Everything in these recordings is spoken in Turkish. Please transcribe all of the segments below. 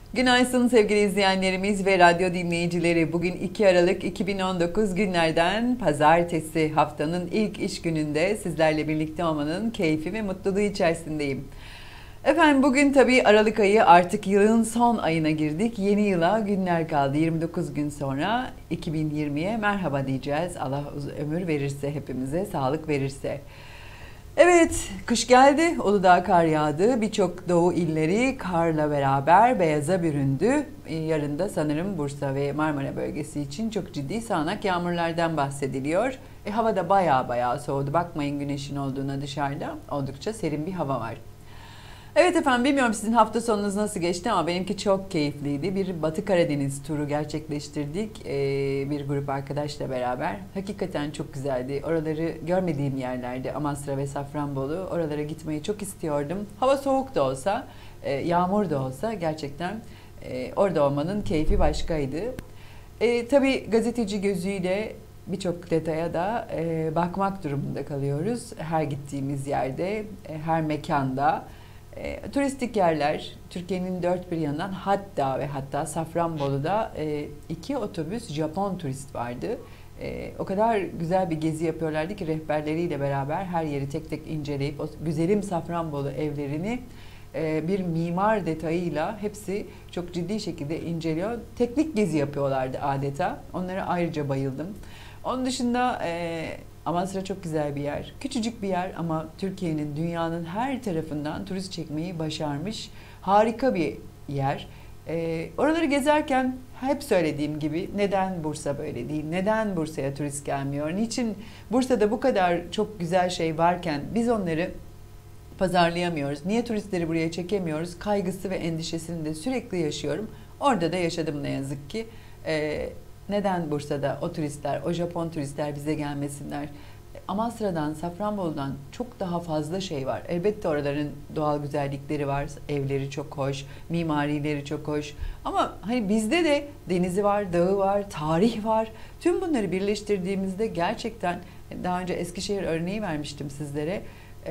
Günaydın sevgili izleyenlerimiz ve radyo dinleyicileri. Bugün 2 Aralık 2019 günlerden pazartesi, haftanın ilk iş gününde sizlerle birlikte olmanın keyfi ve mutluluğu içerisindeyim. Efendim bugün tabii Aralık ayı, artık yılın son ayına girdik. Yeni yıla günler kaldı. 29 gün sonra 2020'ye merhaba diyeceğiz. Allah ömür verirse, hepimize sağlık verirse. Evet, kış geldi, Uludağ kar yağdı, birçok doğu illeri karla beraber beyaza büründü. Yarın da sanırım Bursa ve Marmara bölgesi için çok ciddi sağanak yağmurlardan bahsediliyor. Hava da bayağı soğudu, bakmayın güneşin olduğuna dışarıda, oldukça serin bir hava var. Evet efendim, bilmiyorum sizin hafta sonunuz nasıl geçti ama benimki çok keyifliydi. Bir Batı Karadeniz turu gerçekleştirdik bir grup arkadaşla beraber. Hakikaten çok güzeldi. Oraları görmediğim yerlerde, Amasra ve Safranbolu, oralara gitmeyi çok istiyordum. Hava soğuk da olsa, yağmur da olsa gerçekten orada olmanın keyfi başkaydı. Tabii gazeteci gözüyle birçok detaya da bakmak durumunda kalıyoruz. Her gittiğimiz yerde, her mekanda. Turistik yerler, Türkiye'nin dört bir yanından, hatta Safranbolu'da 2 otobüs Japon turist vardı. O kadar güzel bir gezi yapıyorlardı ki rehberleriyle beraber her yeri tek tek inceleyip o güzelim Safranbolu evlerini bir mimar detayıyla hepsi çok ciddi şekilde inceliyor. Teknik gezi yapıyorlardı adeta. Onlara ayrıca bayıldım. Onun dışında Amasra çok güzel bir yer. Küçücük bir yer ama Türkiye'nin, dünyanın her tarafından turist çekmeyi başarmış harika bir yer. Oraları gezerken hep söylediğim gibi neden Bursa böyle değil? Neden Bursa'ya turist gelmiyor? Niçin Bursa'da bu kadar çok güzel şey varken biz onları pazarlayamıyoruz? Niye turistleri buraya çekemiyoruz? Kaygısı ve endişesini de sürekli yaşıyorum. Orada da yaşadım ne yazık ki. Neden Bursa'da o turistler, o Japon turistler bize gelmesinler? Amasra'dan, Safranbolu'dan çok daha fazla şey var. Elbette oraların doğal güzellikleri var, evleri çok hoş, mimarileri çok hoş. Ama hani bizde de denizi var, dağı var, tarih var. Tüm bunları birleştirdiğimizde gerçekten, daha önce Eskişehir örneği vermiştim sizlere.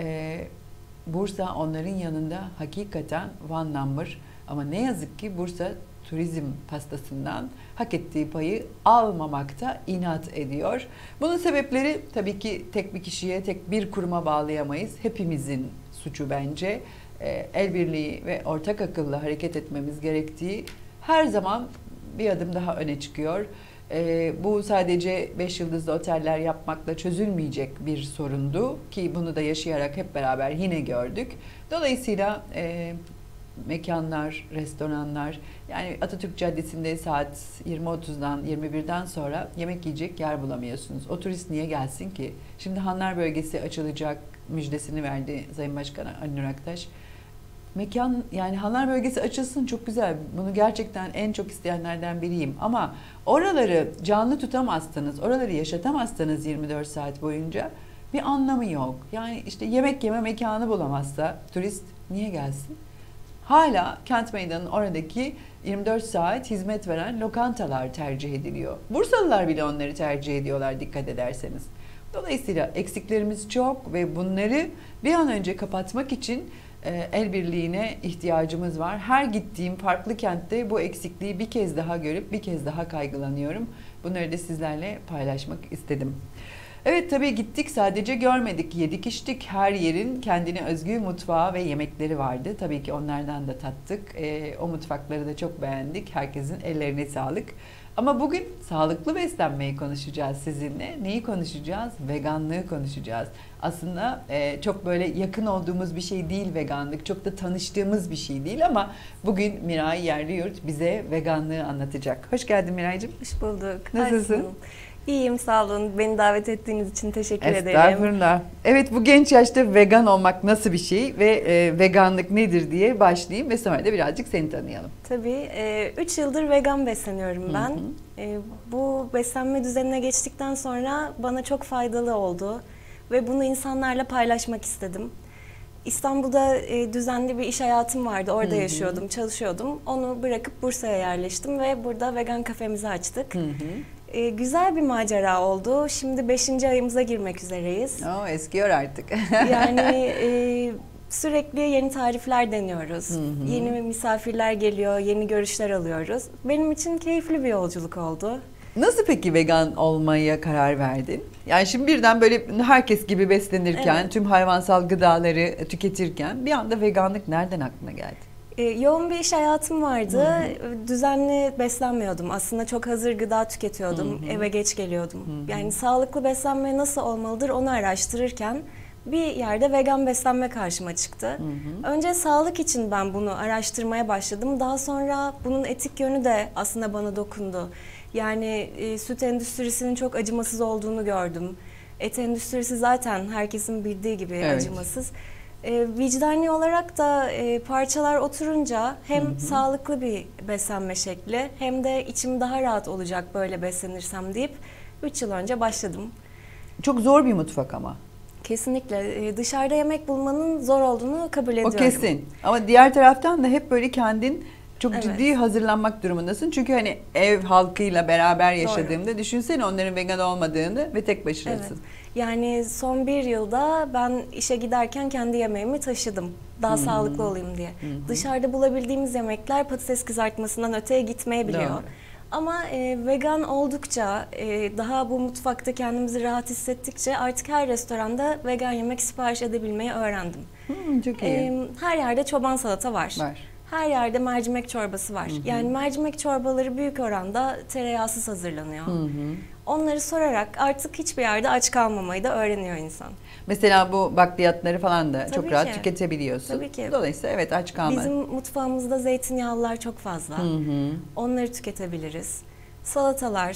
Bursa onların yanında hakikaten one number. Ama ne yazık ki Bursa turizm pastasından hak ettiği payı almamakta inat ediyor. Bunun sebepleri tabii ki tek bir kişiye, tek bir kuruma bağlayamayız. Hepimizin suçu bence. El birliği ve ortak akılla hareket etmemiz gerektiği her zaman bir adım daha öne çıkıyor. Bu sadece 5 yıldızlı oteller yapmakla çözülmeyecek bir sorundu ki bunu da yaşayarak hep beraber yine gördük. Dolayısıyla mekanlar, restoranlar, yani Atatürk Caddesi'nde saat 20.30'dan 21'den sonra yemek yiyecek yer bulamıyorsunuz. O turist niye gelsin ki? Şimdi Hanlar bölgesi açılacak müjdesini verdi Sayın Başkan Ali Nur Aktaş. Mekan, yani Hanlar bölgesi açılsın, çok güzel. Bunu gerçekten en çok isteyenlerden biriyim. Ama oraları canlı tutamazsanız, oraları yaşatamazsanız 24 saat boyunca bir anlamı yok. Yani işte yemek yeme mekanı bulamazsa turist niye gelsin? Hala Kent Meydanı'nın oradaki 24 saat hizmet veren lokantalar tercih ediliyor. Bursalılar bile onları tercih ediyorlar dikkat ederseniz. Dolayısıyla eksiklerimiz çok ve bunları bir an önce kapatmak için el birliğine ihtiyacımız var. Her gittiğim farklı kentte bu eksikliği bir kez daha görüp bir kez daha kaygılanıyorum. Bunları da sizlerle paylaşmak istedim. Evet, tabii gittik, sadece görmedik, yedik içtik. Her yerin kendine özgü mutfağı ve yemekleri vardı. Tabii ki onlardan da tattık. O mutfakları da çok beğendik. Herkesin ellerine sağlık. Ama bugün sağlıklı beslenmeyi konuşacağız sizinle. Neyi konuşacağız? Veganlığı konuşacağız. Aslında çok böyle yakın olduğumuz bir şey değil veganlık. Çok da tanıştığımız bir şey değil ama bugün Miray Yerliyurt bize veganlığı anlatacak. Hoş geldin Miraycığım. Hoş bulduk. Nasılsın? İyiyim, sağ olun. Beni davet ettiğiniz için teşekkür ederim. Estağfurullah. Evet, bu genç yaşta vegan olmak nasıl bir şey ve veganlık nedir diye başlayayım ve sonra da birazcık seni tanıyalım. Tabii. 3 yıldır vegan besleniyorum ben. Bu beslenme düzenine geçtikten sonra bana çok faydalı oldu ve bunu insanlarla paylaşmak istedim. İstanbul'da düzenli bir iş hayatım vardı. Orada yaşıyordum, çalışıyordum. Onu bırakıp Bursa'ya yerleştim ve burada vegan kafemizi açtık. Güzel bir macera oldu. Şimdi 5. ayımıza girmek üzereyiz. Eskiyor artık. Yani Sürekli yeni tarifler deniyoruz. Yeni misafirler geliyor, yeni görüşler alıyoruz. Benim için keyifli bir yolculuk oldu. Nasıl peki vegan olmaya karar verdin? Yani şimdi birden böyle herkes gibi beslenirken, tüm hayvansal gıdaları tüketirken bir anda veganlık nereden aklına geldi? Yoğun bir iş hayatım vardı. Düzenli beslenmiyordum. Aslında çok hazır gıda tüketiyordum. Eve geç geliyordum. Yani sağlıklı beslenme nasıl olmalıdır onu araştırırken bir yerde vegan beslenme karşıma çıktı. Önce sağlık için ben bunu araştırmaya başladım. Daha sonra bunun etik yönü de aslında bana dokundu. Yani süt endüstrisinin çok acımasız olduğunu gördüm. Et endüstrisi zaten herkesin bildiği gibi acımasız. Vicdani olarak da parçalar oturunca hem sağlıklı bir beslenme şekli hem de içim daha rahat olacak böyle beslenirsem deyip 3 yıl önce başladım. Çok zor bir mutfak ama. Kesinlikle. Dışarıda yemek bulmanın zor olduğunu kabul ediyorum. O kesin. Ama diğer taraftan da hep böyle kendin çok ciddi hazırlanmak durumundasın. Çünkü hani ev halkıyla beraber yaşadığımda düşünsene onların vegan olmadığını ve tek başınasın. Evet. Yani son 1 yılda ben işe giderken kendi yemeğimi taşıdım. Daha sağlıklı olayım diye. Dışarıda bulabildiğimiz yemekler patates kızartmasından öteye gitmeyebiliyor. Doğru. Ama vegan oldukça, daha bu mutfakta kendimizi rahat hissettikçe artık her restoranda vegan yemek sipariş edebilmeyi öğrendim. Çok iyi. Her yerde çoban salata var. Her yerde mercimek çorbası var. Yani mercimek çorbaları büyük oranda tereyağsız hazırlanıyor. Onları sorarak artık hiçbir yerde aç kalmamayı da öğreniyor insan. Mesela bu bakliyatları falan da çok rahat ki tüketebiliyorsun. Tabii ki. Dolayısıyla evet aç kalma. Bizim mutfağımızda zeytinyağlılar çok fazla. Onları tüketebiliriz. Salatalar,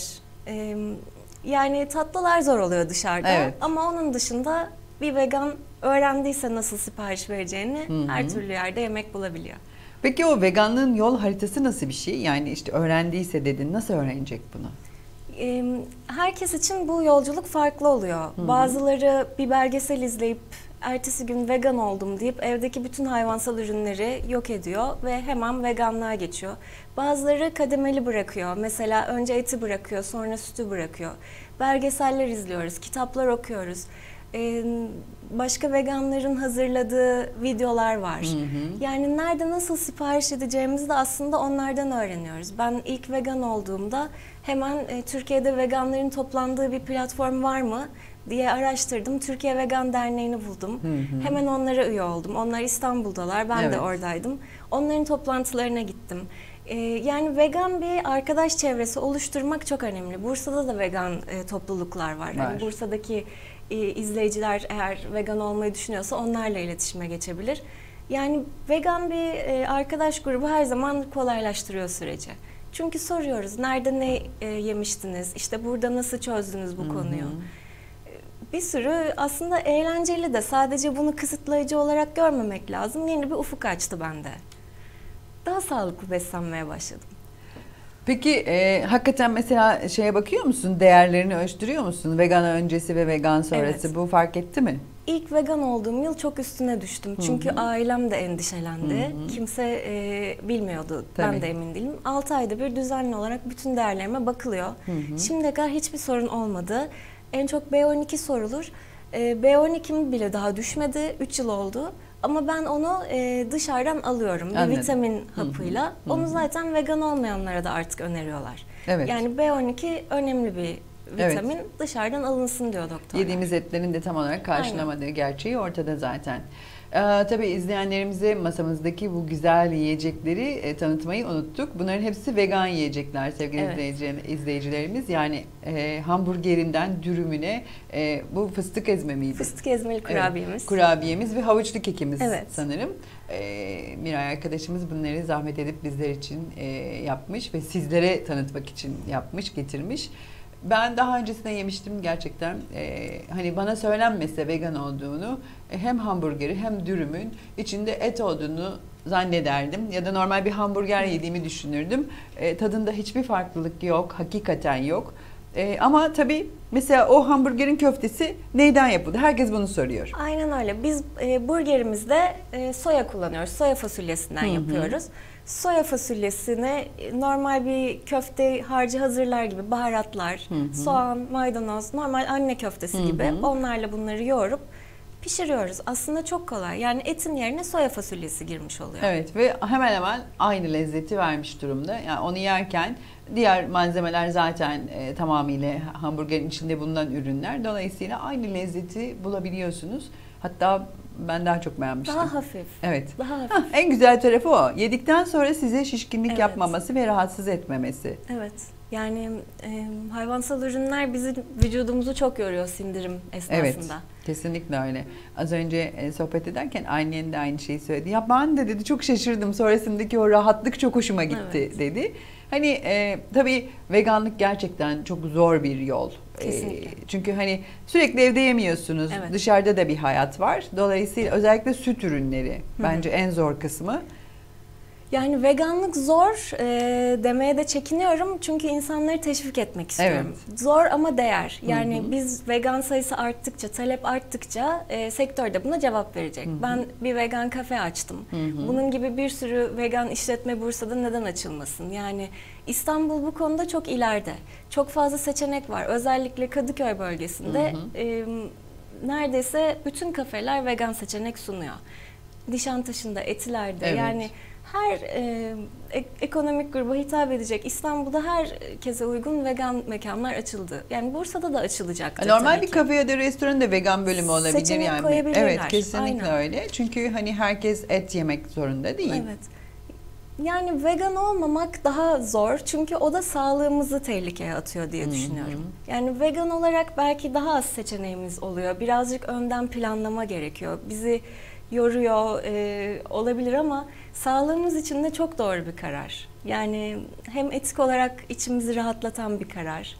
yani tatlılar zor oluyor dışarıda. Ama onun dışında bir vegan öğrendiyse nasıl sipariş vereceğini her türlü yerde yemek bulabiliyor. Peki o veganlığın yol haritası nasıl bir şey? Yani işte öğrendiyse dedin, nasıl öğrenecek bunu? Herkes için bu yolculuk farklı oluyor. Bazıları bir belgesel izleyip ertesi gün vegan oldum deyip evdeki bütün hayvansal ürünleri yok ediyor ve hemen veganlığa geçiyor. Bazıları kademeli bırakıyor. Mesela önce eti bırakıyor, sonra sütü bırakıyor. Belgeseller izliyoruz, kitaplar okuyoruz. Başka veganların hazırladığı videolar var. Yani nerede nasıl sipariş edeceğimizi de aslında onlardan öğreniyoruz. Ben ilk vegan olduğumda hemen Türkiye'de veganların toplandığı bir platform var mı diye araştırdım. Türkiye Vegan Derneği'ni buldum. Hemen onlara üye oldum. Onlar İstanbul'dalar, ben de oradaydım. Onların toplantılarına gittim. Yani vegan bir arkadaş çevresi oluşturmak çok önemli. Bursa'da da vegan topluluklar var. Yani Bursa'daki izleyiciler eğer vegan olmayı düşünüyorsa onlarla iletişime geçebilir. Yani vegan bir arkadaş grubu her zaman kolaylaştırıyor süreci. Çünkü soruyoruz, nerede ne yemiştiniz, işte burada nasıl çözdünüz bu konuyu. Bir sürü aslında eğlenceli de, sadece bunu kısıtlayıcı olarak görmemek lazım. Yeni bir ufuk açtı bende. Daha sağlıklı beslenmeye başladım. Peki hakikaten mesela şeye bakıyor musun? Değerlerini ölçtürüyor musun? Vegan öncesi ve vegan sonrası. Bu fark etti mi? İlk vegan olduğum yıl çok üstüne düştüm. Çünkü ailem de endişelendi. Kimse bilmiyordu. Ben de emin değilim. 6 ayda bir düzenli olarak bütün değerlerime bakılıyor. Şimdiye kadar hiçbir sorun olmadı. En çok B12 sorulur. B12'm bile daha düşmedi. 3 yıl oldu. Ama ben onu dışarıdan alıyorum. Bir vitamin hapıyla. Onu zaten vegan olmayanlara da artık öneriyorlar. Yani B12 önemli bir vitamin, dışarıdan alınsın diyor doktorlar. Yediğimiz etlerin de tam olarak karşılamadığı gerçeği ortada zaten. Tabii izleyenlerimize masamızdaki bu güzel yiyecekleri tanıtmayı unuttuk. Bunların hepsi vegan yiyecekler sevgili izleyicilerimiz. Yani hamburgerinden dürümüne, bu fıstık ezme miydi? Fıstık ezmeli kurabiyemiz. Kurabiyemiz ve havuçlu kekimiz sanırım. Miray arkadaşımız bunları zahmet edip bizler için yapmış ve sizlere tanıtmak için yapmış, getirmiş. Ben daha öncesinde yemiştim gerçekten. Hani bana söylenmese vegan olduğunu, hem hamburgeri hem dürümün içinde et olduğunu zannederdim. Ya da normal bir hamburger yediğimi düşünürdüm. Tadında hiçbir farklılık yok, hakikaten yok. Ama tabii mesela o hamburgerin köftesi neyden yapıldı? Herkes bunu soruyor. Aynen öyle. Biz burgerimizde soya kullanıyoruz. Soya fasulyesinden yapıyoruz. Soya fasulyesine normal bir köfte harcı hazırlar gibi baharatlar, soğan, maydanoz, normal anne köftesi gibi onlarla bunları yoğurup pişiriyoruz. Aslında çok kolay. Yani etin yerine soya fasulyesi girmiş oluyor. Evet ve hemen hemen aynı lezzeti vermiş durumda. Yani onu yerken diğer malzemeler zaten tamamıyla hamburgerin içinde bulunan ürünler. Dolayısıyla aynı lezzeti bulabiliyorsunuz. Hatta ben daha çok beğenmiştim. Daha hafif. Evet. Daha hafif. En güzel tarafı o. Yedikten sonra size şişkinlik Evet. yapmaması ve rahatsız etmemesi. Evet. Yani hayvansal ürünler bizim vücudumuzu çok yoruyor sindirim esnasında. Evet, kesinlikle öyle. Az önce sohbet ederken annen de aynı şeyi söyledi. Ya ben de dedi çok şaşırdım. Sonrasındaki o rahatlık çok hoşuma gitti dedi. Hani tabii veganlık gerçekten çok zor bir yol. Kesinlikle. Çünkü hani sürekli evde yemiyorsunuz. Evet. Dışarıda da bir hayat var. Dolayısıyla özellikle süt ürünleri bence en zor kısmı. Yani veganlık zor demeye de çekiniyorum çünkü insanları teşvik etmek istiyorum. Evet. Zor ama değer. Yani biz vegan sayısı arttıkça, talep arttıkça sektör de buna cevap verecek. Ben bir vegan kafe açtım. Bunun gibi bir sürü vegan işletme Bursa'da neden açılmasın? Yani İstanbul bu konuda çok ileride. Çok fazla seçenek var. Özellikle Kadıköy bölgesinde neredeyse bütün kafeler vegan seçenek sunuyor. Nişantaşı'nda, Etiler'de yani her ekonomik gruba hitap edecek İstanbul'da herkese uygun vegan mekanlar açıldı. Yani Bursa'da da açılacaktır. Normal bir kafe ya da restoran da vegan bölümü olabilir seçenek yani. koyabilirler. Evet, kesinlikle Aynen. öyle. Çünkü hani herkes et yemek zorunda değil. Evet. Yani vegan olmamak daha zor çünkü o da sağlığımızı tehlikeye atıyor diye düşünüyorum. Yani vegan olarak belki daha az seçeneğimiz oluyor. Birazcık önden planlama gerekiyor. Bizi yoruyor olabilir ama sağlığımız için de çok doğru bir karar. Yani hem etik olarak içimizi rahatlatan bir karar.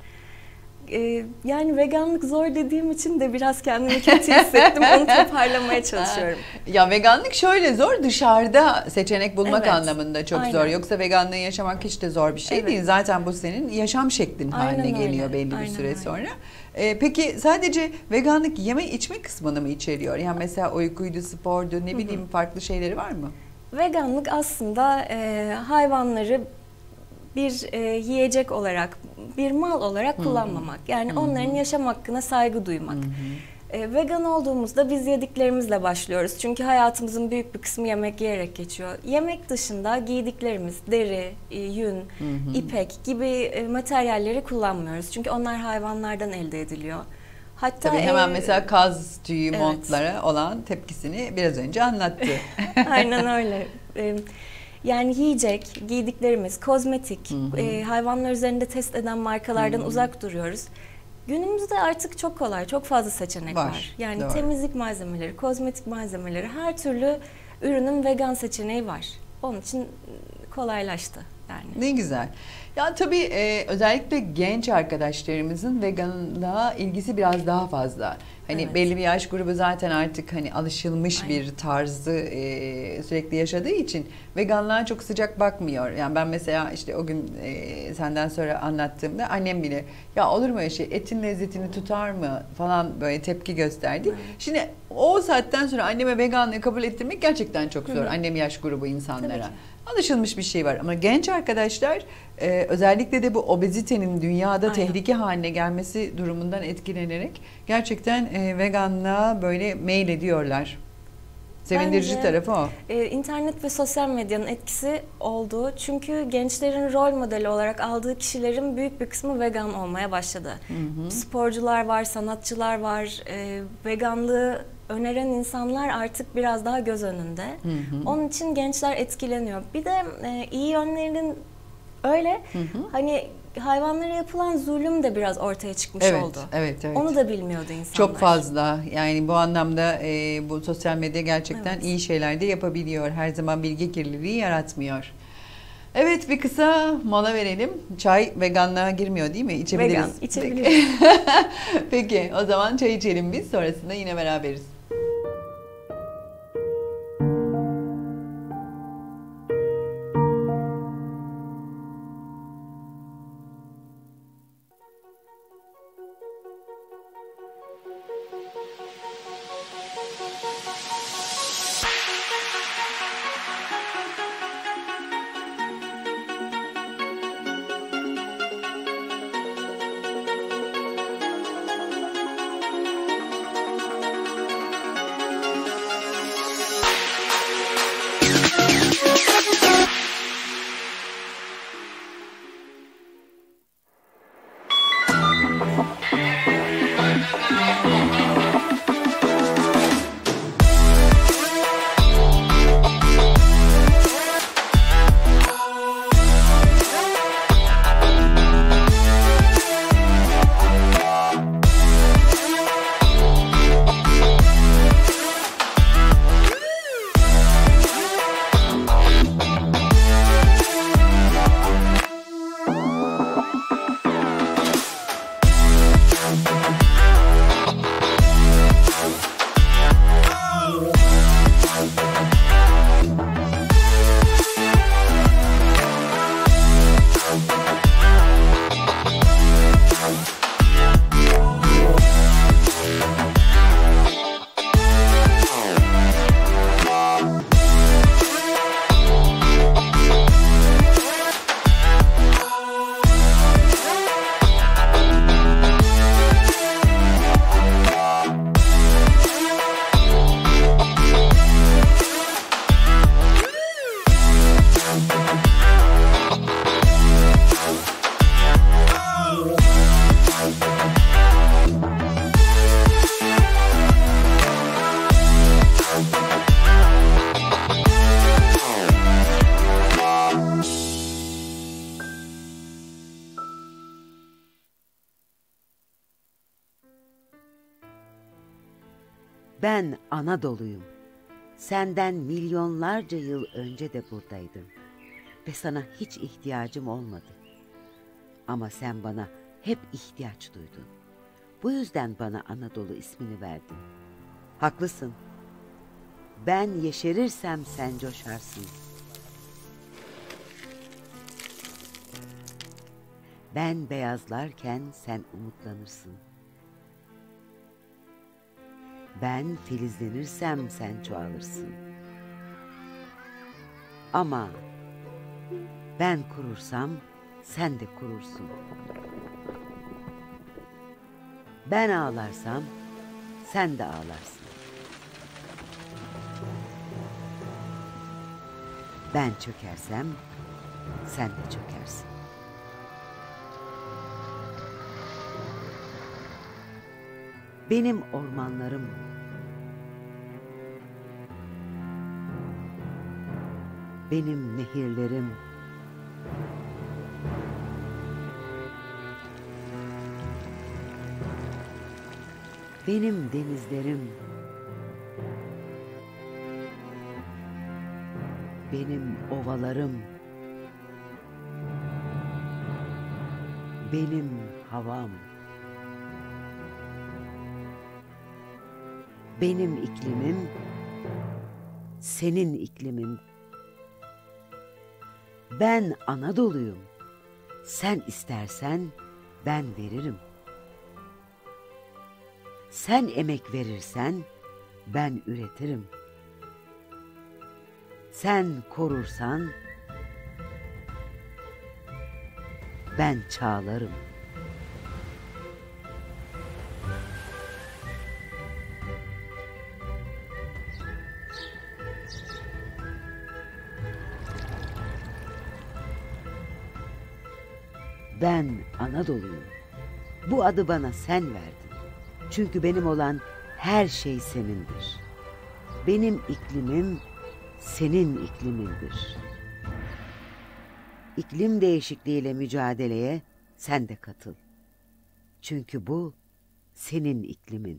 Yani veganlık zor dediğim için de biraz kendimi kötü hissettim. Onu toparlamaya çalışıyorum. Ya veganlık şöyle zor, dışarıda seçenek bulmak Evet, anlamında çok aynen. zor. Yoksa veganlığı yaşamak hiç de zor bir şey Evet. değil. Zaten bu senin yaşam şeklin haline Aynen öyle, geliyor belli bir aynen süre öyle. sonra. Peki sadece veganlık yeme içme kısmını mı içeriyor? Yani mesela uykuydu, spordu, ne bileyim farklı şeyleri var mı? Veganlık aslında hayvanları bir yiyecek olarak, bir mal olarak kullanmamak. Yani onların yaşam hakkına saygı duymak. Vegan olduğumuzda biz yediklerimizle başlıyoruz. Çünkü hayatımızın büyük bir kısmı yemek yiyerek geçiyor. Yemek dışında giydiklerimiz, deri, yün, ipek gibi materyalleri kullanmıyoruz. Çünkü onlar hayvanlardan elde ediliyor. Hatta Tabii hemen mesela kaz tüyü Evet. montlara olan tepkisini biraz önce anlattı. Aynen öyle. Yani yiyecek, giydiklerimiz, kozmetik, hayvanlar üzerinde test eden markalardan uzak duruyoruz. Günümüzde artık çok kolay, çok fazla seçenek var. Yani doğru. temizlik malzemeleri, kozmetik malzemeleri, her türlü ürünün vegan seçeneği var. Onun için kolaylaştı yani. Ne güzel. Ya tabii özellikle genç arkadaşlarımızın veganlığa ilgisi biraz daha fazla. Hani Evet. belli bir yaş grubu zaten artık hani alışılmış Aynen. bir tarzı sürekli yaşadığı için veganlığa çok sıcak bakmıyor. Yani ben mesela işte o gün senden sonra anlattığımda annem bile ya olur mu öyle şey, etin lezzetini tutar mı falan böyle tepki gösterdi. Evet. Şimdi o saatten sonra anneme veganlığı kabul ettirmek gerçekten çok zor. Annem yaş grubu insanlara. Tabii ki. Alışılmış bir şey var ama genç arkadaşlar özellikle de bu obezitenin dünyada Aynen. tehlike haline gelmesi durumundan etkilenerek gerçekten veganlığa böyle meylediyorlar. Sevindirici Bence, tarafı o. İnternet ve sosyal medyanın etkisi oldu. Çünkü gençlerin rol modeli olarak aldığı kişilerin büyük bir kısmı vegan olmaya başladı. Sporcular var, sanatçılar var. Veganlığı öneren insanlar artık biraz daha göz önünde. Onun için gençler etkileniyor. Bir de iyi yönlerinin öyle hani hayvanlara yapılan zulüm de biraz ortaya çıkmış oldu. Evet. Onu da bilmiyordu insanlar. Çok fazla. Yani bu anlamda bu sosyal medya gerçekten Evet. iyi şeyler de yapabiliyor. Her zaman bilgi kirliliği yaratmıyor. Evet, bir kısa mola verelim. Çay veganlığa girmiyor değil mi? İçebiliriz. Vegan, içebiliriz. Peki, o zaman çay içelim biz. Sonrasında yine beraberiz. Ben Anadolu'yum. Senden milyonlarca yıl önce de buradaydım. Ve sana hiç ihtiyacım olmadı. Ama sen bana hep ihtiyaç duydun. Bu yüzden bana Anadolu ismini verdin. Haklısın. Ben yeşerirsem sen coşarsın. Ben beyazlarken sen umutlanırsın. Ben filizlenirsem sen çoğalırsın. Ama ben kurursam sen de kurursun. Ben ağlarsam sen de ağlarsın. Ben çökersem sen de çökersin. Benim ormanlarım, benim nehirlerim, benim denizlerim, benim ovalarım, benim havam, benim iklimim, senin iklimin. Ben Anadolu'yum. Sen istersen ben veririm. Sen emek verirsen ben üretirim. Sen korursan ben çağlarım. Ben Anadolu'yum. Bu adı bana sen verdin. Çünkü benim olan her şey senindir. Benim iklimim senin iklimindir. İklim değişikliğiyle mücadeleye sen de katıl. Çünkü bu senin iklimin.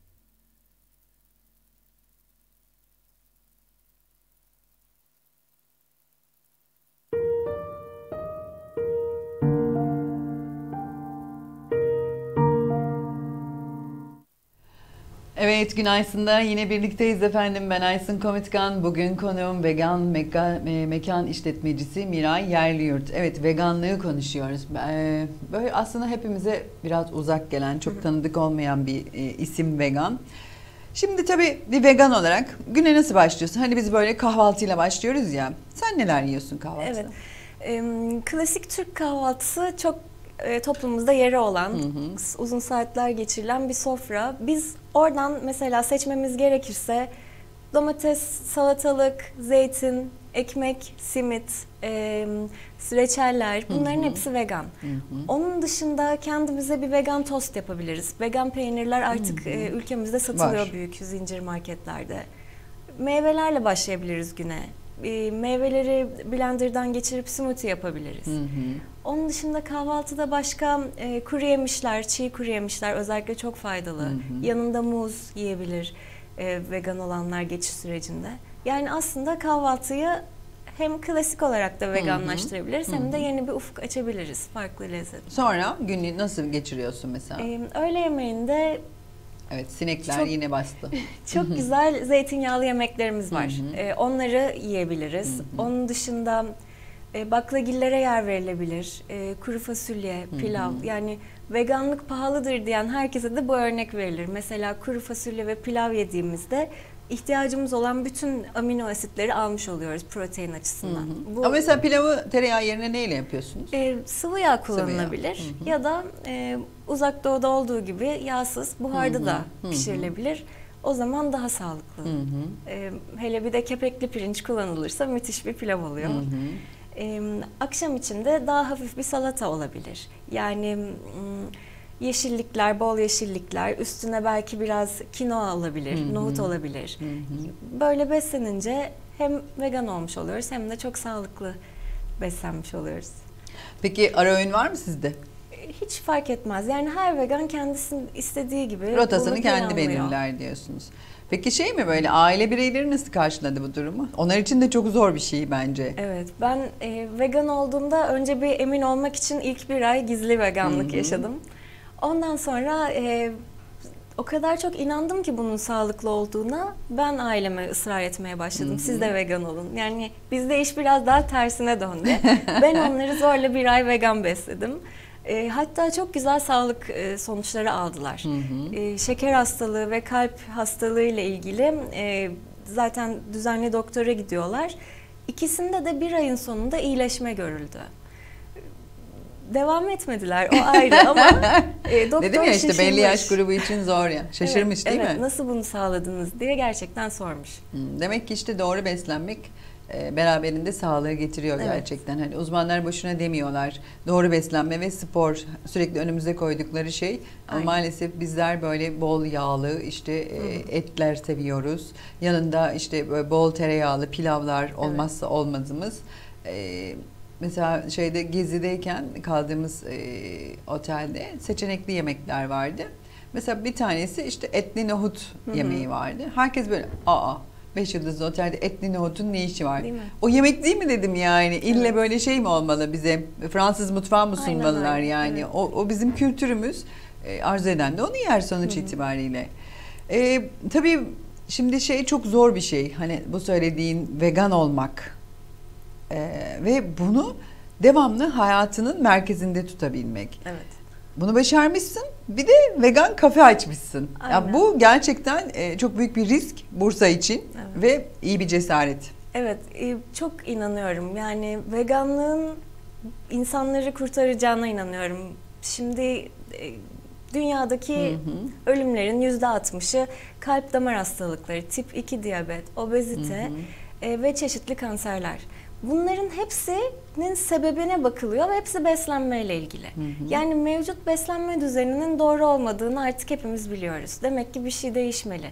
Evet, gün Aysun'da yine birlikteyiz efendim. Ben Aysun Komitkan. Bugün konuğum vegan mekan işletmecisi Miray Yerliyurt. Evet, veganlığı konuşuyoruz. Böyle aslında hepimize biraz uzak gelen, çok tanıdık olmayan bir isim vegan. Şimdi tabii bir vegan olarak güne nasıl başlıyorsun? Hani biz böyle kahvaltıyla başlıyoruz ya. Sen neler yiyorsun kahvaltıda? Evet. Klasik Türk kahvaltısı çok toplumumuzda yeri olan, uzun saatler geçirilen bir sofra. Biz oradan mesela seçmemiz gerekirse domates, salatalık, zeytin, ekmek, simit, reçeller, bunların hepsi vegan. Onun dışında kendimize bir vegan tost yapabiliriz. Vegan peynirler artık ülkemizde satılıyor büyük zincir marketlerde. Meyvelerle başlayabiliriz güne. Meyveleri blenderdan geçirip smoothie yapabiliriz. Onun dışında kahvaltıda başka kuru yemişler, çiğ kuru yemişler özellikle çok faydalı. Yanında muz yiyebilir vegan olanlar geçiş sürecinde. Yani aslında kahvaltıyı hem klasik olarak da veganlaştırabiliriz hem de yeni bir ufuk açabiliriz, farklı lezzet. Sonra günü nasıl geçiriyorsun mesela? Öğle yemeğinde evet, sinekler yine bastı. Çok güzel zeytinyağlı yemeklerimiz var. Onları yiyebiliriz. Onun dışında baklagillere yer verilebilir. Kuru fasulye, pilav. Yani veganlık pahalıdır diyen herkese de bu örnek verilir. Mesela kuru fasulye ve pilav yediğimizde ihtiyacımız olan bütün amino asitleri almış oluyoruz protein açısından. Ama mesela pilavı tereyağı yerine neyle yapıyorsunuz? Sıvı yağ kullanılabilir ya da uzak doğuda olduğu gibi yağsız buharda da pişirilebilir. O zaman daha sağlıklı. Hele bir de kepekli pirinç kullanılırsa müthiş bir pilav oluyor. Akşam için de daha hafif bir salata olabilir. Yani yeşillikler, bol yeşillikler, üstüne belki biraz kinoa olabilir, nohut olabilir. Böyle beslenince hem vegan olmuş oluyoruz hem de çok sağlıklı beslenmiş oluyoruz. Peki ara öğün var mı sizde? Hiç fark etmez. Yani her vegan kendisinin istediği gibi rotasını kendi belirler diyorsunuz. Peki şey mi, böyle aile bireyleri nasıl karşıladı bu durumu? Onlar için de çok zor bir şey bence. Evet, ben vegan olduğumda önce bir emin olmak için ilk bir ay gizli veganlık yaşadım. Ondan sonra o kadar çok inandım ki bunun sağlıklı olduğuna, ben aileme ısrar etmeye başladım. Siz de vegan olun. Yani bizde iş biraz daha tersine döndü. Ben onları zorla bir ay vegan besledim. Hatta çok güzel sağlık sonuçları aldılar. Şeker hastalığı ve kalp hastalığı ile ilgili zaten düzenli doktora gidiyorlar. İkisinde de bir ayın sonunda iyileşme görüldü. Devam etmediler, o ayrı ama doktor Dedim ya, işte belli yaş şaşırmış. grubu için zor ya. Şaşırmış değil mi? Nasıl bunu sağladınız diye gerçekten sormuş. Demek ki işte doğru beslenmek beraberinde sağlığı getiriyor gerçekten. Hani uzmanlar boşuna demiyorlar. Doğru beslenme ve spor sürekli önümüze koydukları şey. Ama maalesef bizler böyle bol yağlı işte etler seviyoruz. Yanında işte böyle bol tereyağlı pilavlar olmazsa olmazımız. Mesela şeyde Gezi'deyken kaldığımız otelde seçenekli yemekler vardı. Mesela bir tanesi işte etli nohut yemeği vardı. Herkes böyle 5 yıldızlı otelde etli nohutun ne işi var? O yemek değil mi dedim yani. İlle böyle şey mi olmalı, bize Fransız mutfağı mı sunmalılar yani. Evet. O bizim kültürümüz. Arzu eden de onu yer sonuç itibariyle. Tabii şimdi şey çok zor bir şey. Hani bu söylediğin vegan olmak. Ve bunu devamlı hayatının merkezinde tutabilmek. Evet. Bunu başarmışsın. Bir de vegan kafe açmışsın. Ya bu gerçekten çok büyük bir risk Bursa için ve iyi bir cesaret. Evet, çok inanıyorum. Yani veganlığın insanları kurtaracağına inanıyorum. Şimdi dünyadaki ölümlerin %60'ı kalp damar hastalıkları, tip 2 diyabet, obezite ve çeşitli kanserler. Bunların hepsinin sebebine bakılıyor ve hepsi beslenmeyle ilgili. Yani mevcut beslenme düzeninin doğru olmadığını artık hepimiz biliyoruz. Demek ki bir şey değişmeli.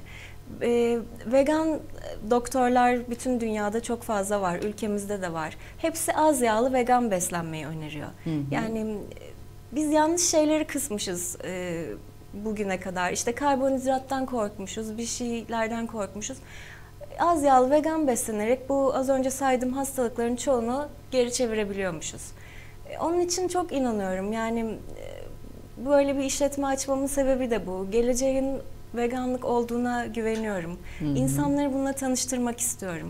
Vegan doktorlar bütün dünyada çok fazla var, ülkemizde de var. Hepsi az yağlı vegan beslenmeyi öneriyor. Yani biz yanlış şeyleri kısmışız bugüne kadar. İşte karbonhidrattan korkmuşuz, bir şeylerden korkmuşuz. Az yağlı vegan beslenerek bu az önce saydığım hastalıkların çoğunu geri çevirebiliyormuşuz. Onun için çok inanıyorum. Yani böyle bir işletme açmamın sebebi de bu. Geleceğin veganlık olduğuna güveniyorum. İnsanları bununla tanıştırmak istiyorum.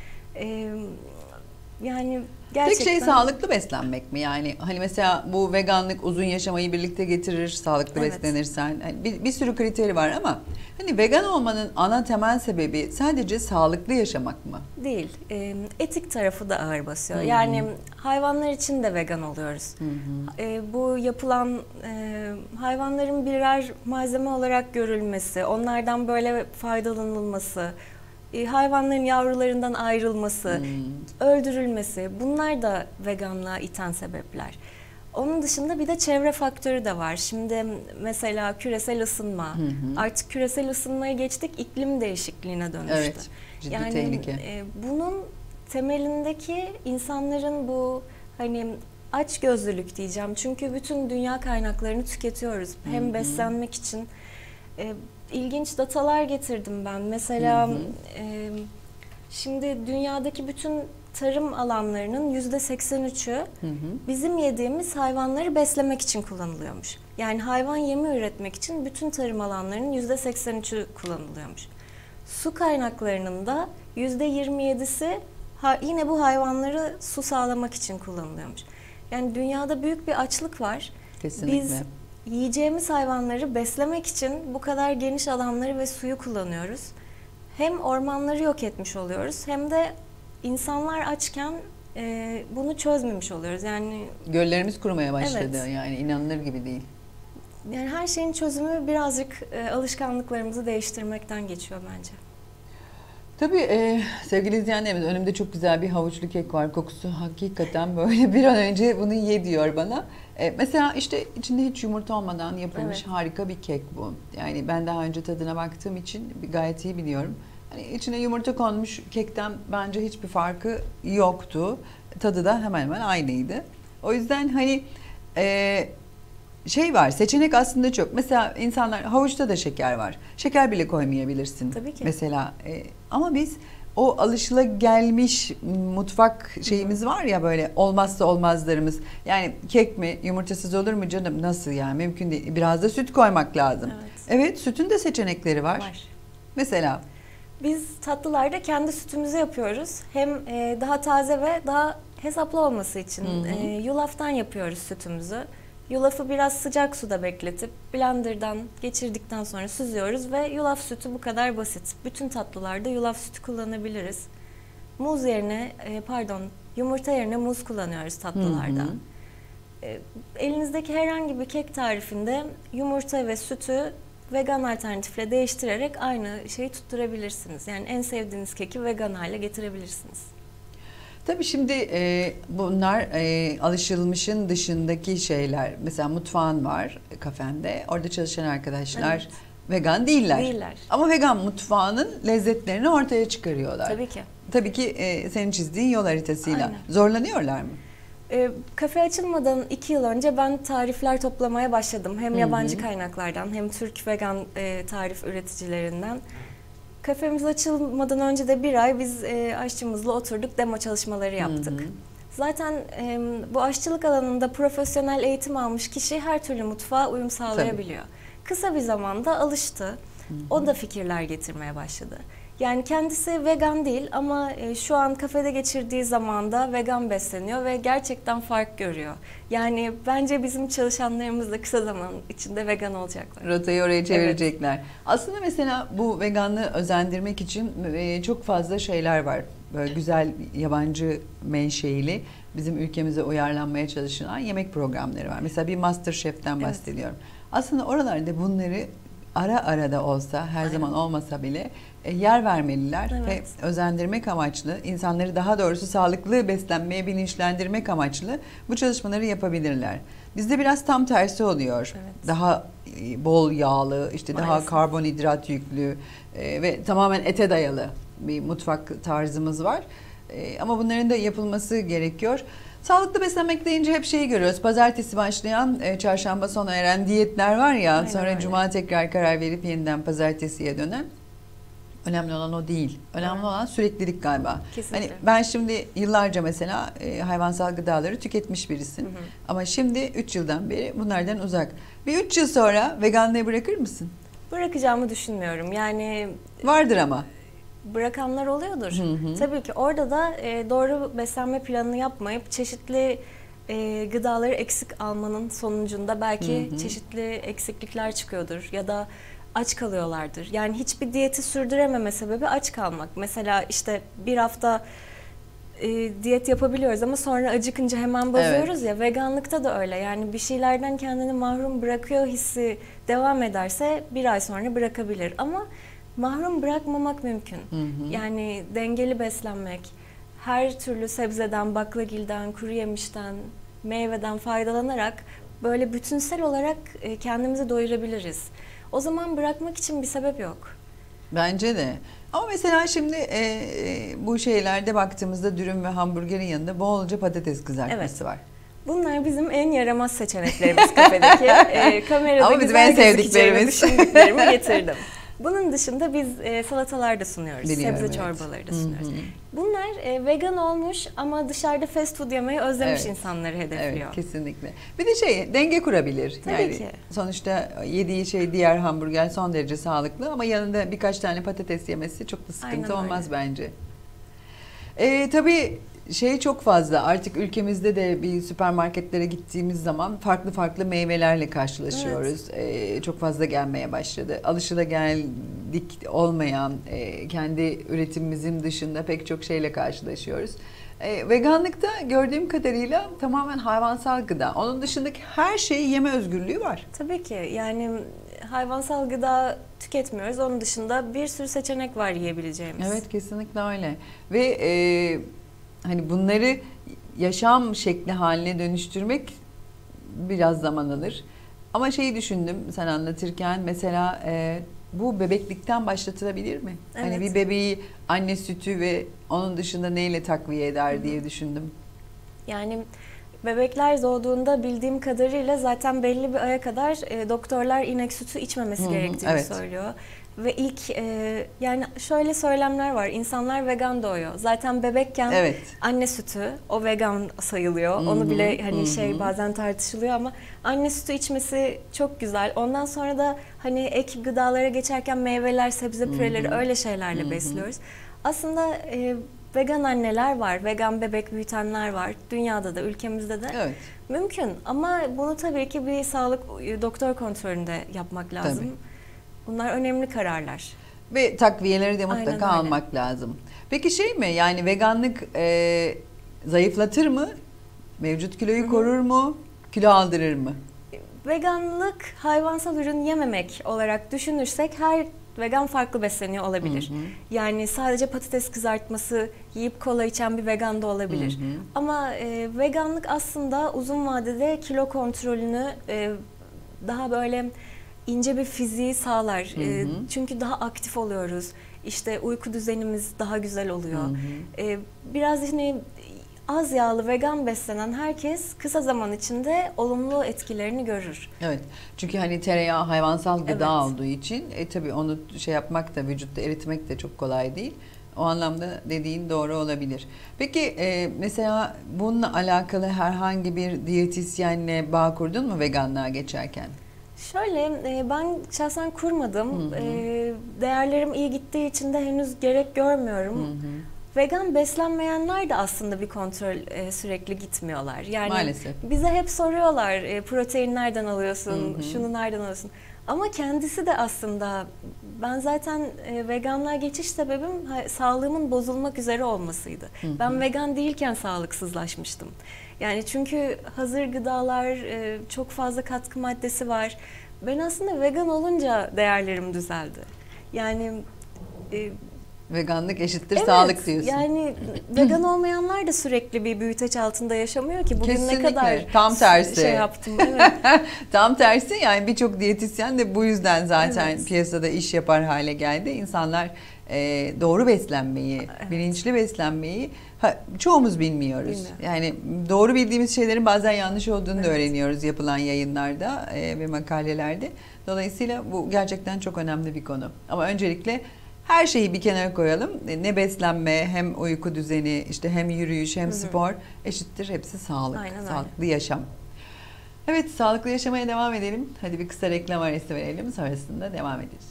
Yani gerçekten... Tek şey sağlıklı beslenmek mi? Yani hani mesela bu veganlık uzun yaşamayı birlikte getirir, sağlıklı beslenirsen. Yani bir sürü kriteri var ama hani vegan olmanın ana temel sebebi sadece sağlıklı yaşamak mı? Değil. Etik tarafı da ağır basıyor. Yani hayvanlar için de vegan oluyoruz. Bu yapılan hayvanların birer malzeme olarak görülmesi, onlardan böyle faydalanılması, hayvanların yavrularından ayrılması, öldürülmesi, bunlar da veganlığa iten sebepler. Onun dışında bir de çevre faktörü de var. Şimdi mesela küresel ısınma, artık küresel ısınmaya geçtik, iklim değişikliğine dönüştü. Evet, ciddi yani, tehlike. Bunun temelindeki insanların bu hani açgözlülük diyeceğim. Çünkü bütün dünya kaynaklarını tüketiyoruz. Hem beslenmek için. İlginç datalar getirdim ben. Mesela şimdi dünyadaki bütün tarım alanlarının %83'ü bizim yediğimiz hayvanları beslemek için kullanılıyormuş. Yani hayvan yemi üretmek için bütün tarım alanlarının %83'ü kullanılıyormuş. Su kaynaklarının da %27'si yine bu hayvanları su sağlamak için kullanılıyormuş. Yani dünyada büyük bir açlık var. Kesinlikle. Biz yiyeceğimiz hayvanları beslemek için bu kadar geniş alanları ve suyu kullanıyoruz. Hem ormanları yok etmiş oluyoruz hem de insanlar açken bunu çözmemiş oluyoruz. Yani göllerimiz kurumaya başladı. Yani inanılır gibi değil. Yani her şeyin çözümü birazcık alışkanlıklarımızı değiştirmekten geçiyor bence. Tabii sevgili izleyenlerimiz, önümde çok güzel bir havuçlu kek var. Kokusu hakikaten böyle bir an önce bunu ye diyor bana. Mesela işte içinde hiç yumurta olmadan yapılmış harika bir kek bu. Yani ben daha önce tadına baktığım için gayet iyi biliyorum. Hani içine yumurta konmuş kekten bence hiçbir farkı yoktu. Tadı da hemen hemen aynıydı. O yüzden hani şey var, seçenek aslında çok. Mesela insanlar, havuçta da şeker var. Şeker bile koymayabilirsin. Tabii ki. Mesela ama biz o alışılagelmiş mutfak şeyimiz var ya, böyle olmazsa olmazlarımız. Yani kek mi, yumurtasız olur mu canım? Nasıl yani? Mümkün değil. Biraz da süt koymak lazım. Evet, sütün de seçenekleri var. Mesela biz tatlılarda kendi sütümüzü yapıyoruz. Hem daha taze ve daha hesaplı olması için yulaftan yapıyoruz sütümüzü. Yulafı biraz sıcak suda bekletip blenderdan geçirdikten sonra süzüyoruz ve yulaf sütü bu kadar basit. Bütün tatlılarda yulaf sütü kullanabiliriz. Muz yerine, yumurta yerine muz kullanıyoruz tatlılarda. Elinizdeki herhangi bir kek tarifinde yumurta ve sütü vegan alternatifle değiştirerek aynı şeyi tutturabilirsiniz. Yani en sevdiğiniz keki vegan hale getirebilirsiniz. Tabii şimdi bunlar alışılmışın dışındaki şeyler. Mesela mutfağın var kafende. Orada çalışan arkadaşlar vegan değiller. Ama vegan mutfağının lezzetlerini ortaya çıkarıyorlar. Tabii ki. Tabii ki senin çizdiğin yol haritasıyla. Aynen. Zorlanıyorlar mı? Kafe açılmadan 2 yıl önce ben tarifler toplamaya başladım. Hem yabancı kaynaklardan hem Türk vegan tarif üreticilerinden. Kafemiz açılmadan önce de 1 ay biz aşçımızla oturduk, demo çalışmaları yaptık. Zaten bu aşçılık alanında profesyonel eğitim almış kişi her türlü mutfağa uyum sağlayabiliyor. Tabii. Kısa bir zamanda alıştı. O da fikirler getirmeye başladı. Yani kendisi vegan değil ama şu an kafede geçirdiği zamanda vegan besleniyor ve gerçekten fark görüyor. Yani bence bizim çalışanlarımız da kısa zaman içinde vegan olacaklar. Rotayı oraya çevirecekler. Evet. Aslında mesela bu veganlığı özendirmek için çok fazla şeyler var. Böyle güzel yabancı menşeili bizim ülkemize uyarlanmaya çalışılan yemek programları var. Mesela bir MasterChef'ten bahsediyorum. Aslında oralarda bunları ara ara da olsa, her zaman olmasa bile yer vermeliler ve özendirmek amaçlı, insanları daha doğrusu sağlıklı beslenmeye bilinçlendirmek amaçlı bu çalışmaları yapabilirler. Bizde biraz tam tersi oluyor. Daha bol yağlı, işte daha karbonhidrat yüklü ve tamamen ete dayalı bir mutfak tarzımız var. Ama bunların da yapılması gerekiyor. Sağlıklı beslenmek deyince hep şeyi görüyoruz. Pazartesi başlayan, çarşamba sona eren diyetler var ya. Aynen sonra öyle. Cuma tekrar karar verip yeniden pazartesiye dönen. Önemli olan o değil. Önemli olan süreklilik galiba. Kesinlikle. Hani ben şimdi yıllarca mesela hayvansal gıdaları tüketmiş birisin. Ama şimdi 3 yıldan beri bunlardan uzak. Bir 3 yıl sonra veganlığı bırakır mısın? Bırakacağımı düşünmüyorum. Yani vardır ama. Bırakanlar oluyordur. Tabii ki orada da doğru beslenme planını yapmayıp çeşitli gıdaları eksik almanın sonucunda belki çeşitli eksiklikler çıkıyordur ya da aç kalıyorlardır. Yani hiçbir diyeti sürdürememe sebebi aç kalmak. Mesela işte bir hafta diyet yapabiliyoruz ama sonra acıkınca hemen bozuyoruz ya. Veganlıkta da öyle. Yani bir şeylerden kendini mahrum bırakıyor hissi devam ederse 1 ay sonra bırakabilir. Ama mahrum bırakmamak mümkün. Yani dengeli beslenmek, her türlü sebzeden, baklagilden, kuru yemişten, meyveden faydalanarak böyle bütünsel olarak kendimizi doyurabiliriz. O zaman bırakmak için bir sebep yok. Bence de. Ama mesela şimdi bu şeylerde baktığımızda dürüm ve hamburgerin yanında bolca patates kızartması var. Bunlar bizim en yaramaz seçeneklerimiz kafedeki. Kamerada ama bizim en sevdiklerimiz. Düşündüklerimi getirdim. Bunun dışında biz salatalar da sunuyoruz, biliyorum, sebze çorbaları da sunuyoruz. Bunlar vegan olmuş ama dışarıda fast food yemeyi özlemiş insanları hedefliyor. Evet, kesinlikle. Bir de denge kurabilir. Tabii yani ki. Sonuçta yediği diğer hamburger son derece sağlıklı ama yanında birkaç tane patates yemesi çok da sıkıntı olmaz bence. Tabii çok fazla artık ülkemizde de bir süpermarketlere gittiğimiz zaman farklı meyvelerle karşılaşıyoruz. Çok fazla gelmeye başladı. Alışılageldik olmayan kendi üretimimizin dışında pek çok şeyle karşılaşıyoruz. Veganlıkta gördüğüm kadarıyla tamamen hayvansal gıda. Onun dışındaki her şeyi yeme özgürlüğü var. Tabii ki. Yani hayvansal gıda tüketmiyoruz. Onun dışında bir sürü seçenek var yiyebileceğimiz. Evet, kesinlikle öyle. Ve hani bunları yaşam şekli haline dönüştürmek biraz zaman alır. Ama düşündüm sen anlatırken mesela bu bebeklikten başlatılabilir mi? Evet. Hani bir bebeği anne sütü ve onun dışında neyle takviye eder diye düşündüm. Yani Bebekler doğduğunda bildiğim kadarıyla zaten belli bir aya kadar doktorlar inek sütü içmemesi gerektiğini evet. söylüyor. Ve ilk yani şöyle söylemler var. İnsanlar vegan doğuyor. Zaten bebekken Evet. anne sütü o vegan sayılıyor. Onu bile hani bazen tartışılıyor ama anne sütü içmesi çok güzel. Ondan sonra da hani ek gıdalara geçerken meyveler, sebze püreleri öyle şeylerle besliyoruz. Aslında vegan anneler var, vegan bebek büyütenler var. Dünyada da, ülkemizde de Evet. mümkün. Ama bunu tabii ki bir sağlık doktor kontrolünde yapmak lazım. Tabii. Bunlar önemli kararlar. Ve takviyeleri de Aynen mutlaka öyle. almak lazım. Peki şey mi, yani veganlık zayıflatır mı? Mevcut kiloyu korur mu? Kilo aldırır mı? Veganlık hayvansal ürün yememek olarak düşünürsek her vegan farklı besleniyor olabilir. Yani sadece patates kızartması yiyip kola içen bir vegan da olabilir. Ama veganlık aslında uzun vadede kilo kontrolünü daha böyle ince bir fiziği sağlar. Çünkü daha aktif oluyoruz. İşte uyku düzenimiz daha güzel oluyor. Biraz hani az yağlı vegan beslenen herkes kısa zaman içinde olumlu etkilerini görür. Evet. Çünkü hani tereyağı hayvansal gıda Evet. olduğu için tabii onu şey yapmak da, vücutta eritmek de çok kolay değil. O anlamda dediğin doğru olabilir. Peki mesela bununla alakalı herhangi bir diyetisyenle bağ kurdun mu veganlığa geçerken? Şöyle ben şahsen kurmadım. Değerlerim iyi gittiği için de henüz gerek görmüyorum. Vegan beslenmeyenler de aslında bir kontrol sürekli gitmiyorlar. Yani Maalesef. bize hep soruyorlar protein nereden alıyorsun, şunu nereden alıyorsun? Ama kendisi de aslında ben zaten veganlığa geçiş sebebim sağlığımın bozulmak üzere olmasıydı. Ben vegan değilken sağlıksızlaşmıştım. Yani çünkü hazır gıdalar, çok fazla katkı maddesi var. Ben aslında vegan olunca değerlerim düzeldi. Yani Veganlık eşittir evet, sağlık diyorsun. yani vegan olmayanlar da sürekli bir büyüteç altında yaşamıyor ki. Bugün Kesinlikle. ne kadar Tam tersi. şey yaptım. Evet. Tam tersi, yani birçok diyetisyen de bu yüzden zaten Evet. piyasada iş yapar hale geldi. İnsanlar doğru beslenmeyi, bilinçli beslenmeyi çoğumuz bilmiyoruz. Bilmiyorum. Yani doğru bildiğimiz şeylerin bazen yanlış olduğunu da öğreniyoruz yapılan yayınlarda ve makalelerde. Dolayısıyla bu gerçekten çok önemli bir konu. Ama öncelikle her şeyi bir kenara koyalım. Ne beslenme, hem uyku düzeni, işte hem yürüyüş, hem spor eşittir hepsi sağlık, Aynen öyle. sağlıklı yaşam. Evet, sağlıklı yaşamaya devam edelim. Hadi bir kısa reklam arası verelim. Sonrasında devam edeceğiz.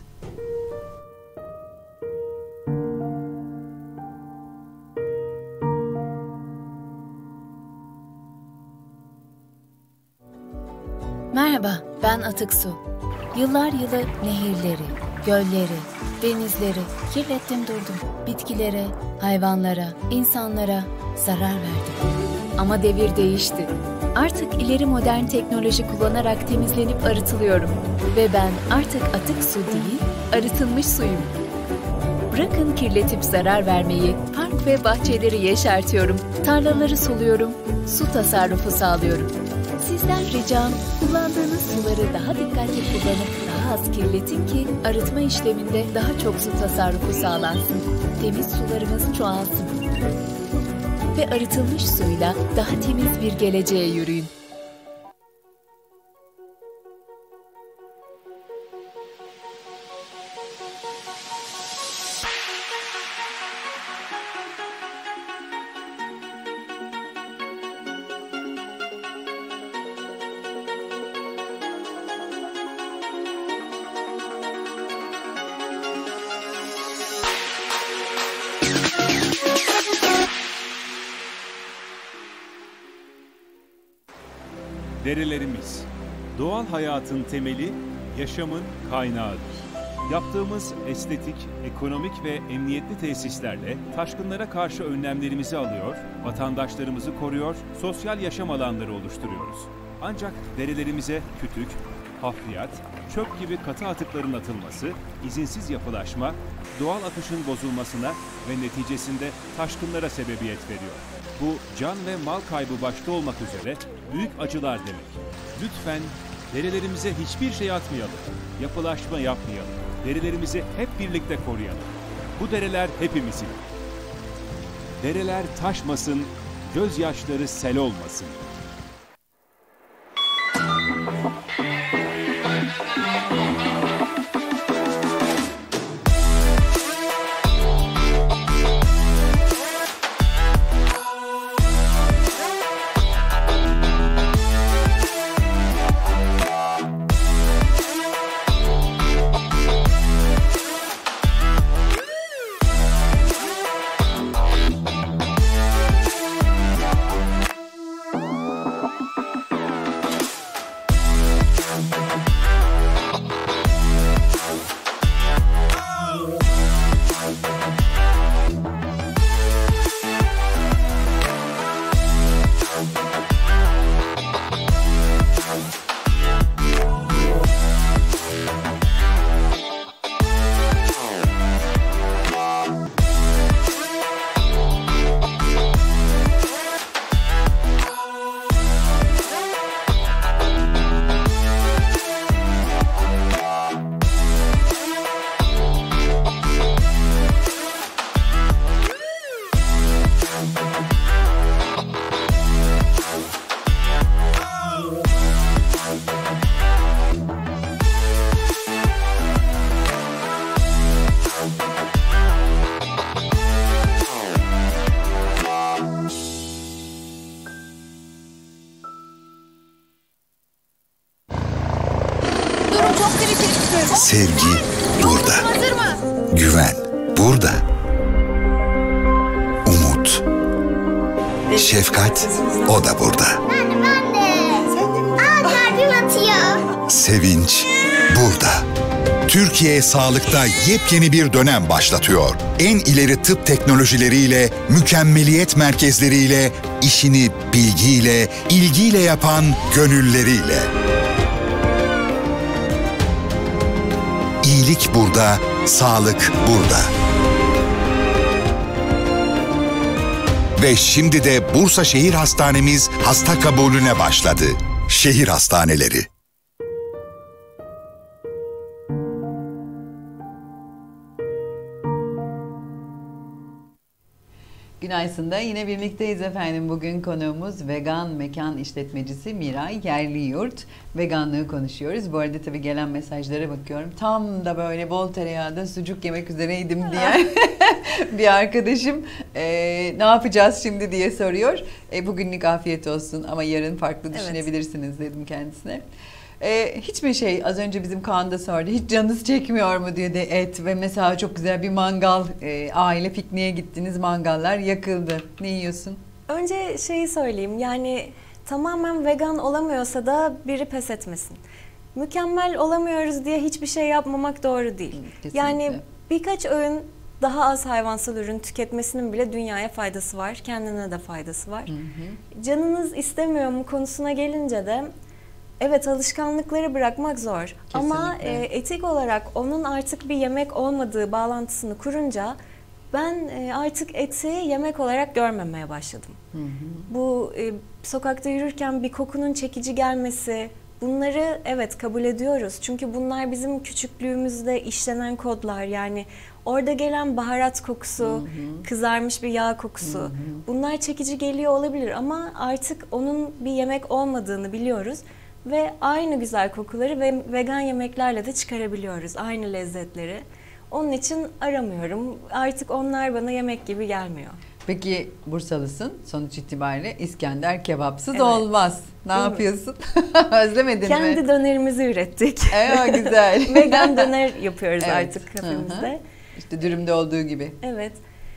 Merhaba, ben Atık Su. Yıllar yılı nehirleri, gölleri, denizleri kirlettim durdum. Bitkilere, hayvanlara, insanlara zarar verdim. Ama devir değişti. Artık ileri modern teknoloji kullanarak temizlenip arıtılıyorum. Ve ben artık atık su değil, arıtılmış suyum. Bırakın kirletip zarar vermeyi, park ve bahçeleri yeşertiyorum. Tarlaları suluyorum, su tasarrufu sağlıyorum. Sizden ricam, kullandığınız suları daha dikkatli kullanıp daha az kirletin ki arıtma işleminde daha çok su tasarrufu sağlansın. Temiz sularımız çoğalsın. Ve arıtılmış suyla daha temiz bir geleceğe yürüyün. Derelerimiz, doğal hayatın temeli, yaşamın kaynağıdır. Yaptığımız estetik, ekonomik ve emniyetli tesislerle taşkınlara karşı önlemlerimizi alıyor, vatandaşlarımızı koruyor, sosyal yaşam alanları oluşturuyoruz. Ancak derelerimize kütük, hafriyat, çöp gibi katı atıkların atılması, izinsiz yapılaşma, doğal akışın bozulmasına ve neticesinde taşkınlara sebebiyet veriyor. Bu can ve mal kaybı başta olmak üzere büyük acılar demek. Lütfen derelerimize hiçbir şey atmayalım, yapılaşma yapmayalım. Derelerimizi hep birlikte koruyalım. Bu dereler hepimizin. Dereler taşmasın, gözyaşları sel olmasın. Sevgi burada. Güven burada. Umut. Şefkat o da burada. Ben de. Aa, kalbim atıyor. Sevinç burada. Türkiye sağlıkta yepyeni bir dönem başlatıyor. En ileri tıp teknolojileriyle, mükemmeliyet merkezleriyle, işini bilgiyle, ilgiyle yapan gönülleriyle. İyilik burada, sağlık burada. Ve şimdi de Bursa Şehir Hastanemiz hasta kabulüne başladı. Şehir hastaneleri. Günaydın'da yine birlikteyiz efendim. Bugün konuğumuz vegan mekan işletmecisi Miray Yerliyurt. Veganlığı konuşuyoruz. Bu arada tabii gelen mesajlara bakıyorum. Tam da böyle bol tereyağda sucuk yemek üzereydim diye bir arkadaşım ne yapacağız şimdi diye soruyor. Bugünlük afiyet olsun ama yarın farklı düşünebilirsiniz dedim kendisine. Hiçbir şey, az önce bizim Kaan da sordu, hiç canınız çekmiyor mu diye de et ve mesela çok güzel bir mangal, aile pikniğe gittiniz, mangallar yakıldı. Ne yiyorsun? Önce şeyi söyleyeyim, yani tamamen vegan olamıyorsa da biri pes etmesin. Mükemmel olamıyoruz diye hiçbir şey yapmamak doğru değil. Kesinlikle. Yani birkaç öğün daha az hayvansal ürün tüketmesinin bile dünyaya faydası var, kendine de faydası var. Canınız istemiyor mu konusuna gelince de evet, alışkanlıkları bırakmak zor. Kesinlikle. Ama etik olarak onun artık bir yemek olmadığı bağlantısını kurunca ben artık eti yemek olarak görmemeye başladım. Bu sokakta yürürken bir kokunun çekici gelmesi, bunları evet kabul ediyoruz. Çünkü bunlar bizim küçüklüğümüzde işlenen kodlar. Yani orada gelen baharat kokusu, kızarmış bir yağ kokusu, bunlar çekici geliyor olabilir ama artık onun bir yemek olmadığını biliyoruz. Ve aynı güzel kokuları ve vegan yemeklerle de çıkarabiliyoruz. Aynı lezzetleri. Onun için aramıyorum. Artık onlar bana yemek gibi gelmiyor. Peki Bursalısın, sonuç itibariyle İskender kebapsız Evet. olmaz. Ne Değil mi? yapıyorsun? Özlemedin mi? Kendi dönerimizi ürettik. Güzel. Vegan döner yapıyoruz Evet. artık kafemizde. İşte dürümde olduğu gibi. Evet.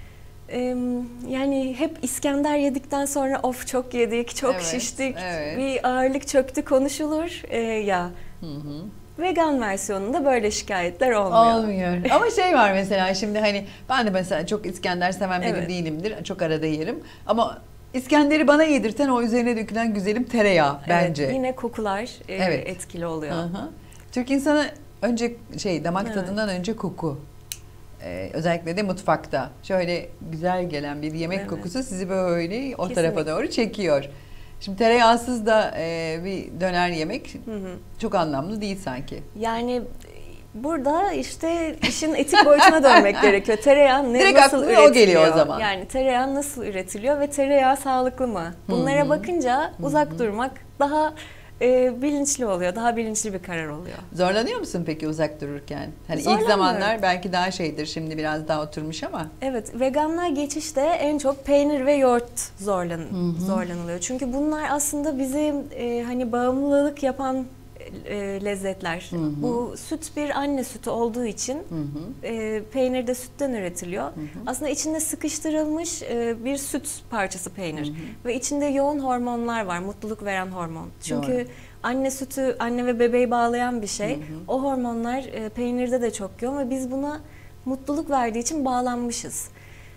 Yani hep İskender yedikten sonra of çok yedik, çok Evet, şiştik, evet. bir ağırlık çöktü konuşulur ya. Vegan versiyonunda böyle şikayetler olmuyor. Olmuyor. Ama şey var mesela, şimdi hani ben de mesela çok İskender seven biri Evet. değilimdir. Çok arada yerim. Ama İskender'i bana yedirten o üzerine dökülen güzelim tereyağı bence. Evet, yine kokular Evet. etkili oluyor. Hı-hı. Türk insanı önce damak Evet. tadından önce koku. Özellikle de mutfakta şöyle güzel gelen bir yemek Evet. kokusu sizi böyle o Kesinlikle. tarafa doğru çekiyor. Şimdi tereyağsız da bir döner yemek çok anlamlı değil sanki. Yani burada işte işin etik boyutuna dönmek gerekiyor. Tereyağı Direkt nasıl aklıma üretiliyor? o geliyor o zaman. Yani tereyağı nasıl üretiliyor ve tereyağı sağlıklı mı? Bunlara bakınca uzak durmak daha bilinçli oluyor. Daha bilinçli bir karar oluyor. Zorlanıyor musun peki uzak dururken? Hani ilk Zorlanmıyorum. zamanlar belki daha şeydir, şimdi biraz daha oturmuş ama. Evet, veganlığa geçişte en çok peynir ve yoğurt zorlanılıyor. Çünkü bunlar aslında bizi hani bağımlılık yapan lezzetler. Bu süt bir anne sütü olduğu için peynir de sütten üretiliyor. Aslında içinde sıkıştırılmış bir süt parçası peynir. Ve içinde yoğun hormonlar var, mutluluk veren hormon. Çünkü Doğru. anne sütü anne ve bebeği bağlayan bir şey. O hormonlar peynirde de çok yoğun ve biz buna mutluluk verdiği için bağlanmışız.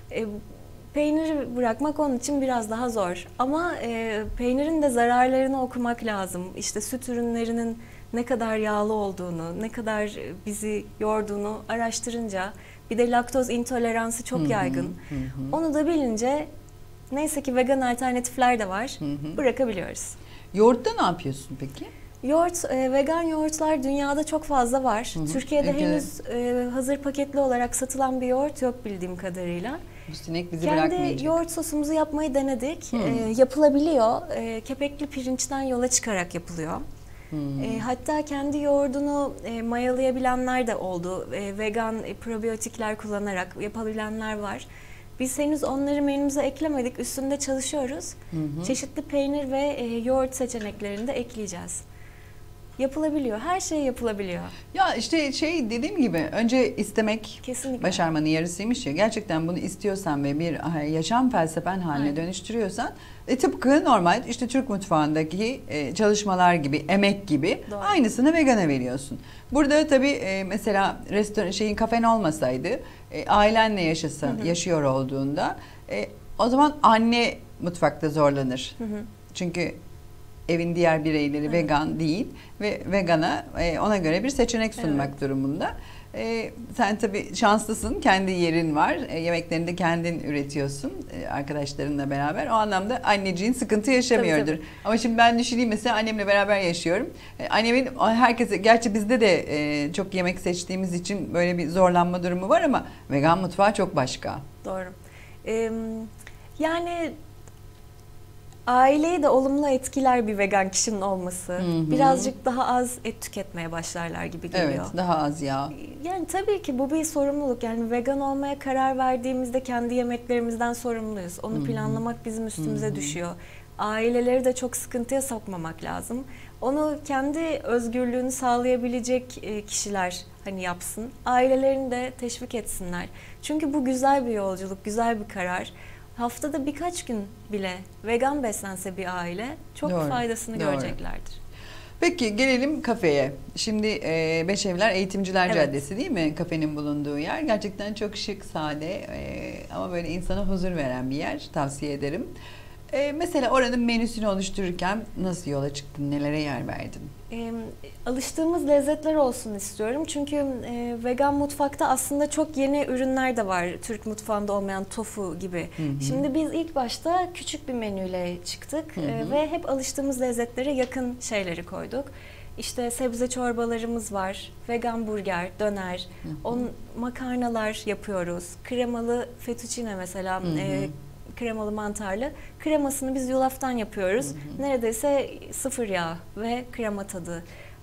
Peyniri bırakmak onun için biraz daha zor. Ama peynirin de zararlarını okumak lazım. İşte süt ürünlerinin ne kadar yağlı olduğunu, ne kadar bizi yorduğunu araştırınca, bir de laktoz intoleransı çok yaygın. Onu da bilince neyse ki vegan alternatifler de var. Bırakabiliyoruz. Yoğurtta ne yapıyorsun peki? Yoğurt, vegan yoğurtlar dünyada çok fazla var. Türkiye'de Ülkede. henüz hazır paketli olarak satılan bir yoğurt yok bildiğim kadarıyla. Bu sinek bizi Kendi bırakmayacak. yoğurt sosumuzu yapmayı denedik. Yapılabiliyor. Kepekli pirinçten yola çıkarak yapılıyor. Hatta kendi yoğurdunu mayalayabilenler de oldu. Vegan probiyotikler kullanarak yapabilenler var. Biz henüz onları menümüze eklemedik. Üstünde çalışıyoruz. Çeşitli peynir ve yoğurt seçeneklerini de ekleyeceğiz. Yapılabiliyor. Her şey yapılabiliyor. Ya işte şey dediğim gibi önce istemek Kesinlikle. başarmanın yarısıymış ya. Gerçekten bunu istiyorsan ve bir yaşam felsefen haline Aynen. dönüştürüyorsan tıpkı normal işte Türk mutfağındaki çalışmalar gibi, emek gibi Doğru. aynısını vegana veriyorsun. Burada tabii mesela restoran kafen olmasaydı ailenle yaşıyor olduğunda o zaman anne mutfakta zorlanır. Çünkü evin diğer bireyleri vegan değil ve vegana ona göre bir seçenek sunmak durumunda. Sen tabii şanslısın, kendi yerin var, yemeklerini de kendin üretiyorsun arkadaşlarınla beraber. O anlamda anneciğin sıkıntı yaşamıyordur. Tabii. Ama şimdi ben düşüneyim, mesela annemle beraber yaşıyorum. Annemin herkese, gerçi bizde de çok yemek seçtiğimiz için böyle bir zorlanma durumu var ama vegan mutfağı çok başka. Doğru. Yani aileyi de olumlu etkiler bir vegan kişinin olması. Birazcık daha az et tüketmeye başlarlar gibi geliyor. Evet, daha az yağ. Yani tabii ki bu bir sorumluluk. Yani vegan olmaya karar verdiğimizde kendi yemeklerimizden sorumluyuz. Onu planlamak bizim üstümüze düşüyor. Aileleri de çok sıkıntıya sokmamak lazım. Onu kendi özgürlüğünü sağlayabilecek kişiler hani yapsın. Ailelerini de teşvik etsinler. Çünkü bu güzel bir yolculuk, güzel bir karar. Haftada birkaç gün bile vegan beslense bir aile çok faydasını göreceklerdir. Peki gelelim kafeye. Şimdi Beşevler Eğitimciler Caddesi değil mi? Kafenin bulunduğu yer. Gerçekten çok şık, sade ama böyle insana huzur veren bir yer. Tavsiye ederim. Mesela oranın menüsünü oluştururken nasıl yola çıktın? Nelere yer verdin? Alıştığımız lezzetler olsun istiyorum. Çünkü vegan mutfakta aslında çok yeni ürünler de var. Türk mutfağında olmayan tofu gibi. Şimdi biz ilk başta küçük bir menüyle çıktık ve hep alıştığımız lezzetlere yakın şeyleri koyduk. İşte sebze çorbalarımız var, vegan burger, döner, makarnalar yapıyoruz. Kremalı fettuccine mesela, kremalı mantarlı. Kremasını biz yulaftan yapıyoruz. Neredeyse sıfır yağ ve krema tadı.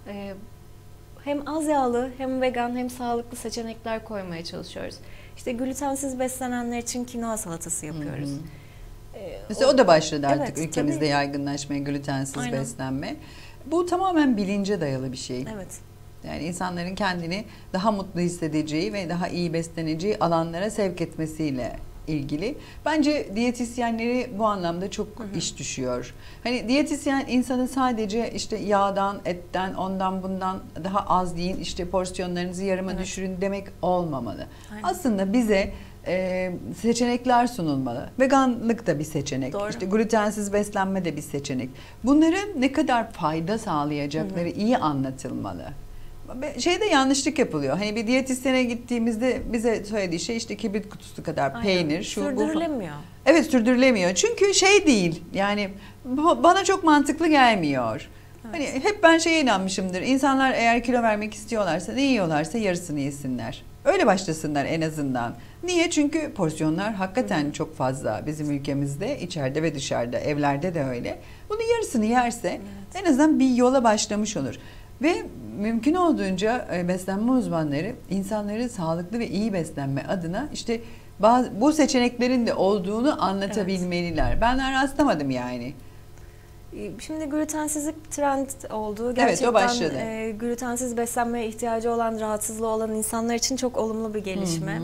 Hem az yağlı hem vegan hem sağlıklı seçenekler koymaya çalışıyoruz. İşte glutensiz beslenenler için kinoa salatası yapıyoruz. Mesela o da başladı artık Evet, ülkemizde tabii. yaygınlaşmaya, glutensiz Aynen. beslenme. Bu tamamen bilince dayalı bir şey. Evet. Yani insanların kendini daha mutlu hissedeceği ve daha iyi besleneceği alanlara sevk etmesiyle ilgili. Bence diyetisyenleri bu anlamda çok iş düşüyor. Hani diyetisyen insanı sadece işte yağdan, etten, ondan bundan daha az yiyin, işte porsiyonlarınızı yarıma düşürün demek olmamalı. Aynen. Aslında bize seçenekler sunulmalı. Veganlık da bir seçenek. Doğru. İşte glutensiz beslenme de bir seçenek. Bunların ne kadar fayda sağlayacakları iyi anlatılmalı. Şeyde yanlışlık yapılıyor. Hani bir diyetisyene gittiğimizde bize söylediği şey işte kibrit kutusu kadar peynir, şu bu. Sürdürülemiyor. Evet, sürdürülemiyor. Çünkü şey değil. Yani bana çok mantıklı gelmiyor. Hani hep ben şeye inanmışımdır. İnsanlar eğer kilo vermek istiyorlarsa, ne yiyorlarsa yarısını yesinler. Öyle başlasınlar en azından. Niye? Çünkü porsiyonlar hakikaten çok fazla bizim ülkemizde, içeride ve dışarıda, evlerde de öyle. Bunun yarısını yerse en azından bir yola başlamış olur. Ve mümkün olduğunca beslenme uzmanları insanları sağlıklı ve iyi beslenme adına işte bu seçeneklerin de olduğunu anlatabilmeliler. Ben rastlamadım yani. Şimdi glutensizlik trend oldu. Evet, o başladı. Glutensiz beslenmeye ihtiyacı olan, rahatsızlığı olan insanlar için çok olumlu bir gelişme.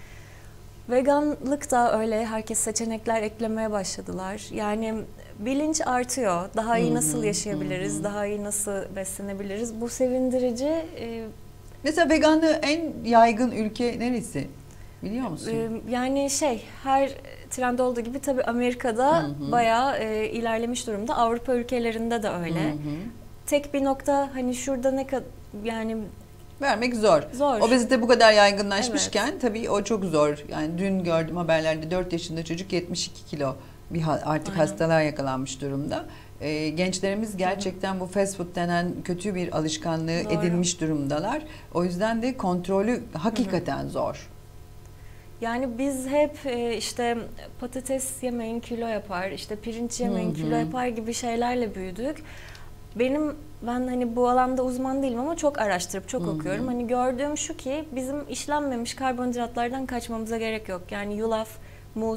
Veganlık da öyle. Herkes seçenekler eklemeye başladılar. Yani bilinç artıyor. Daha iyi nasıl yaşayabiliriz, daha iyi nasıl beslenebiliriz. Bu sevindirici. Mesela veganlığı en yaygın ülke neresi? Biliyor musun? Yani her trend olduğu gibi tabii Amerika'da bayağı ilerlemiş durumda. Avrupa ülkelerinde de öyle. Tek bir nokta hani şurada ne kadar yani vermek zor. Obezite bu kadar yaygınlaşmışken tabii o çok zor. Yani dün gördüm haberlerde 4 yaşında çocuk 72 kilo bir artık hastalığa yakalanmış durumda. Gençlerimiz gerçekten bu fast food denen kötü bir alışkanlığı edinmiş durumdalar. O yüzden de kontrolü hakikaten zor. Yani biz hep işte patates yemeyin kilo yapar, işte pirinç yemeyin kilo yapar gibi şeylerle büyüdük. Ben hani bu alanda uzman değilim ama çok araştırıp çok okuyorum. Hani gördüğüm şu ki bizim işlenmemiş karbonhidratlardan kaçmamıza gerek yok. Yani yulaf, muz,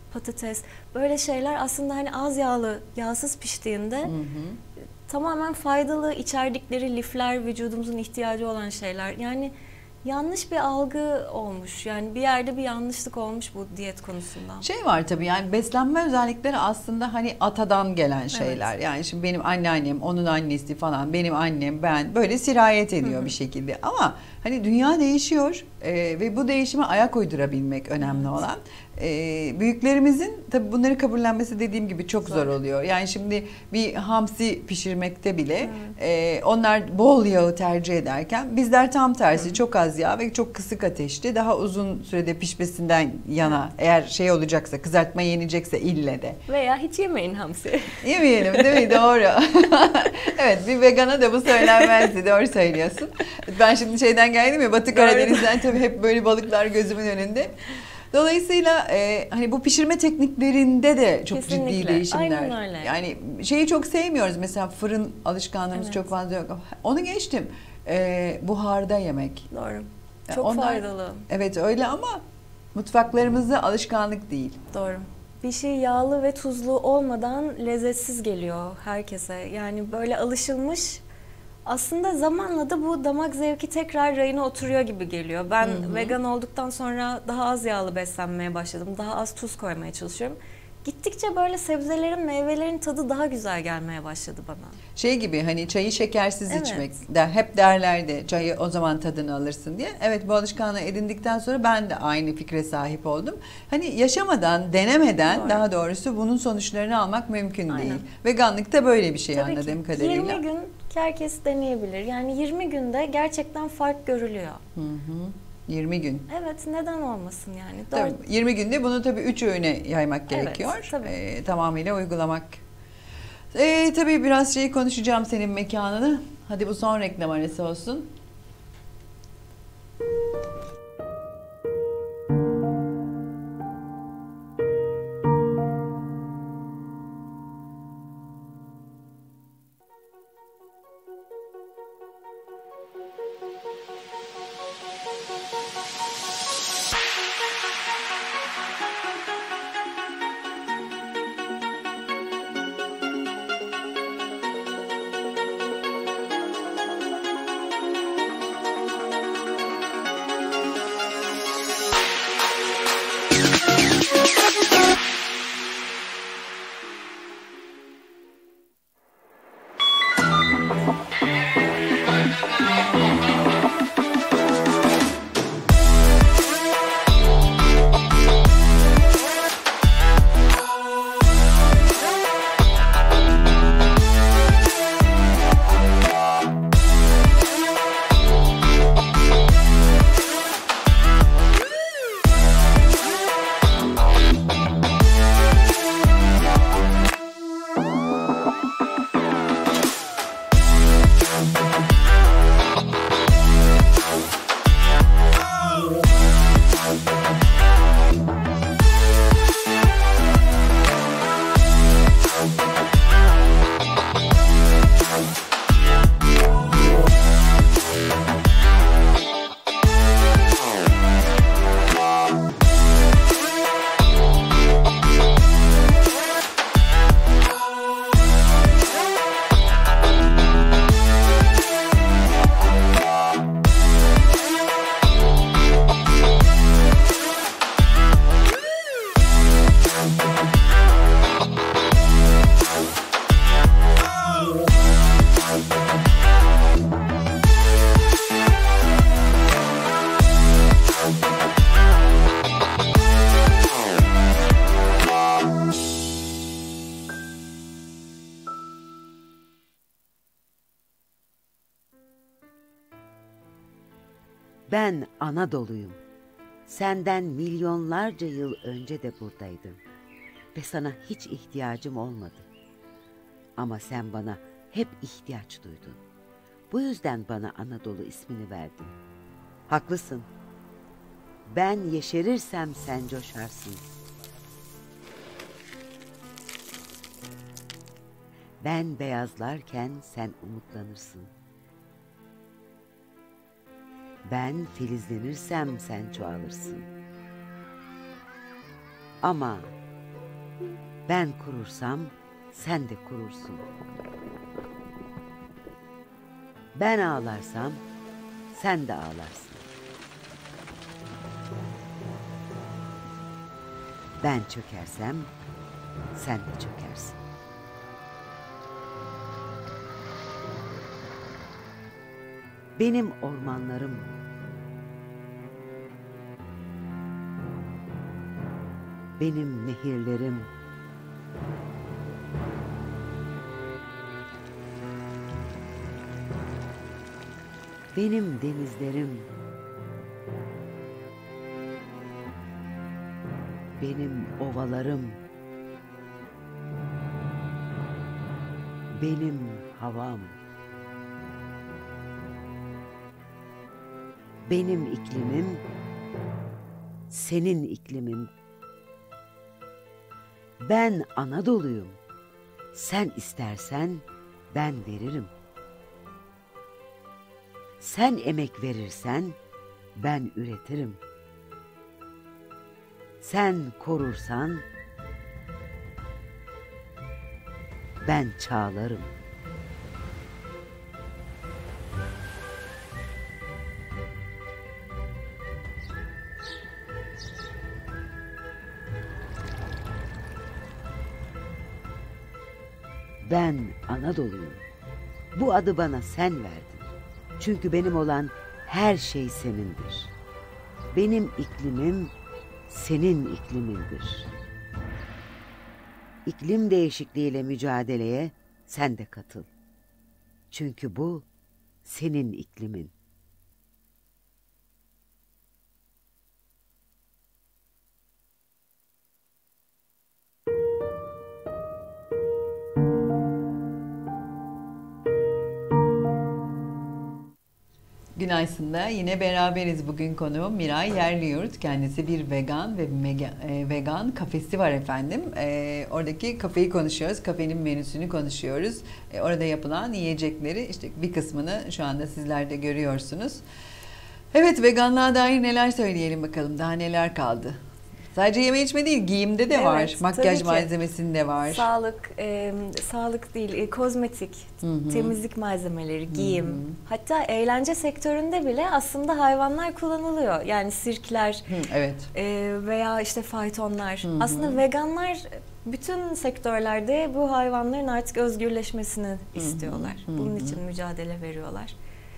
patates, böyle şeyler aslında hani az yağlı, yağsız piştiğinde tamamen faydalı, içerdikleri lifler vücudumuzun ihtiyacı olan şeyler. Yani yanlış bir algı olmuş. Yani bir yerde bir yanlışlık olmuş bu diyet konusunda. Şey var tabii, yani beslenme özellikleri aslında hani atadan gelen şeyler. Evet. Yani şimdi benim anneannem, onun annesi falan, benim annem, ben böyle sirayet ediyor bir şekilde. Ama hani dünya değişiyor ve bu değişime ayak uydurabilmek önemli olan. Büyüklerimizin tabii bunları kabullenmesi dediğim gibi çok zor oluyor. Yani şimdi bir hamsi pişirmekte bile onlar bol yağı tercih ederken bizler tam tersi çok az yağ ve çok kısık ateşte daha uzun sürede pişmesinden yana, eğer şey olacaksa, kızartma yenecekse ille de. Veya hiç yemeyin hamsi. Yemeyelim değil mi? Doğru. Evet, bir vegana da bu söylenmezdi. Doğru söylüyorsun. Ben şimdi şeyden geldim ya, Batı Karadeniz'den, tabii hep böyle balıklar gözümün önünde. Dolayısıyla hani bu pişirme tekniklerinde de çok Kesinlikle. ciddi değişimler. Aynen öyle. Yani şeyi çok sevmiyoruz. Mesela fırın alışkanlığımız çok fazla yok. Onu geçtim. Buharda yemek. Doğru. Çok Onlar, faydalı. evet öyle ama mutfaklarımızda alışkanlık değil. Doğru. Bir şey yağlı ve tuzlu olmadan lezzetsiz geliyor herkese. Yani böyle alışılmış. Aslında zamanla da bu damak zevki tekrar rayına oturuyor gibi geliyor. Ben vegan olduktan sonra daha az yağlı beslenmeye başladım. Daha az tuz koymaya çalışıyorum. Gittikçe böyle sebzelerin, meyvelerin tadı daha güzel gelmeye başladı bana. Şey gibi, hani çayı şekersiz Evet. içmek. Hep derlerdi, çayı o zaman tadını alırsın diye. Evet, bu alışkanlığı edindikten sonra ben de aynı fikre sahip oldum. Hani yaşamadan, denemeden Doğru. daha doğrusu bunun sonuçlarını almak mümkün Aynen. değil. Veganlık da böyle bir şey Tabii anladığım ki. kadarıyla. 20 gün herkes deneyebilir. Yani 20 günde gerçekten fark görülüyor. 20 gün. Evet, neden olmasın yani? Tabii, 20 günde bunu tabii 3 öğüne yaymak gerekiyor. tabii. Tamamıyla uygulamak. Tabii biraz şey konuşacağım, senin mekanını. Hadi bu son reklam arası olsun. Ben Anadolu'yum. Senden milyonlarca yıl önce de buradaydım. Ve sana hiç ihtiyacım olmadı. Ama sen bana hep ihtiyaç duydun. Bu yüzden bana Anadolu ismini verdin. Haklısın. Ben yeşerirsem sen coşarsın. Ben beyazlarken sen umutlanırsın. Ben filizlenirsem sen çoğalırsın. Ama Ben kurursam sen de kurursun. Ben ağlarsam sen de ağlarsın. Ben çökersem sen de çökersin. Benim ormanlarım, benim nehirlerim, benim denizlerim, benim ovalarım, benim havam, benim iklimim, senin iklimin. Ben Anadolu'yum. Sen istersen ben veririm. Sen emek verirsen ben üretirim. Sen korursan ben çağlarım. Ben Anadolu'yum. Bu adı bana sen verdin. Çünkü benim olan her şey senindir. Benim iklimim senin iklimindir. İklim değişikliğiyle mücadeleye sen de katıl. Çünkü bu senin iklimin. Gün Aysın'da yine beraberiz. Bugün konuğum Miray Yerliyurt. Kendisi bir vegan ve vegan kafesi var efendim. Oradaki kafeyi konuşuyoruz. Kafenin menüsünü konuşuyoruz. Orada yapılan yiyecekleri işte bir kısmını şu anda sizler de görüyorsunuz. Evet, veganlığa dair neler söyleyelim bakalım. Daha neler kaldı? Sadece yeme içme değil, giyimde de Evet, var. Makyaj tabii ki. malzemesinde var. Sağlık değil, kozmetik, temizlik malzemeleri, giyim. Hatta eğlence sektöründe bile aslında hayvanlar kullanılıyor. Yani sirkler Evet. Veya işte faytonlar. Aslında veganlar bütün sektörlerde bu hayvanların artık özgürleşmesini istiyorlar. Bunun için mücadele veriyorlar.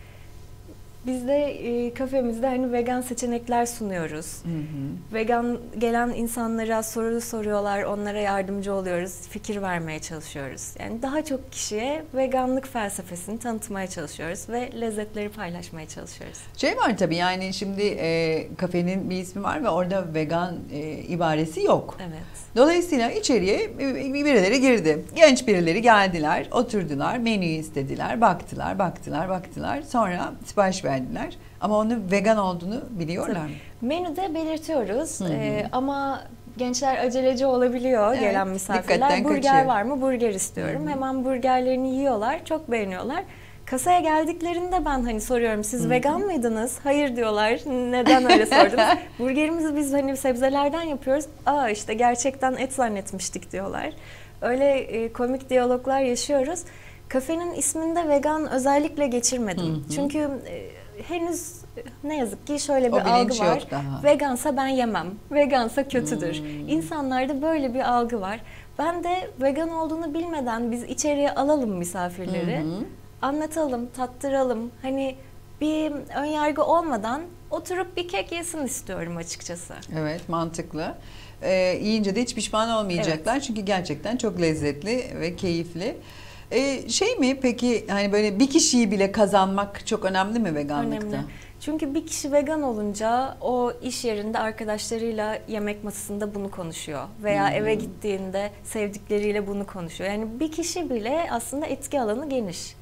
Biz de kafemizde hani vegan seçenekler sunuyoruz. Vegan gelen insanlara soru soruyorlar, onlara yardımcı oluyoruz, fikir vermeye çalışıyoruz. Yani daha çok kişiye veganlık felsefesini tanıtmaya çalışıyoruz ve lezzetleri paylaşmaya çalışıyoruz. Şey var tabii, yani şimdi kafenin bir ismi var ve orada vegan ibaresi yok. Evet. Dolayısıyla içeriye birileri girdi. Genç birileri geldiler, oturdular, menüyü istediler, baktılar. Sonra sipariş verdiler. Ama onun vegan olduğunu biliyorlar mı? Menüde belirtiyoruz ama gençler aceleci olabiliyor, Evet, gelen misafirler. dikkatten Burger kaçıyor. var mı? Burger istiyorum. Hemen burgerlerini yiyorlar, çok beğeniyorlar. Kasaya geldiklerinde ben hani soruyorum, siz vegan mıydınız? Hayır diyorlar. Neden öyle sordunuz? Burgerimizi biz hani sebzelerden yapıyoruz. Aa, işte gerçekten et zannetmiştik diyorlar. Öyle komik diyaloglar yaşıyoruz. Kafenin isminde vegan özellikle geçirmedim. Çünkü henüz ne yazık ki şöyle bir algı var. Vegansa ben yemem. Vegansa kötüdür. İnsanlarda böyle bir algı var. Ben de vegan olduğunu bilmeden biz içeriye alalım misafirleri. Anlatalım, tattıralım. Hani bir önyargı olmadan oturup bir kek yesin istiyorum açıkçası. Evet, mantıklı. Yiyince de hiç pişman olmayacaklar. Evet. Çünkü gerçekten çok lezzetli ve keyifli. Şey mi peki, hani böyle bir kişiyi bile kazanmak çok önemli mi veganlıkta? Önemli. Çünkü bir kişi vegan olunca o iş yerinde arkadaşlarıyla yemek masasında bunu konuşuyor. Veya eve gittiğinde sevdikleriyle bunu konuşuyor. Yani bir kişi bile aslında etki alanı geniş.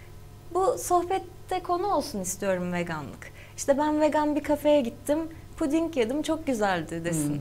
Bu sohbette konu olsun istiyorum veganlık. İşte ben vegan bir kafeye gittim, puding yedim, çok güzeldi desin.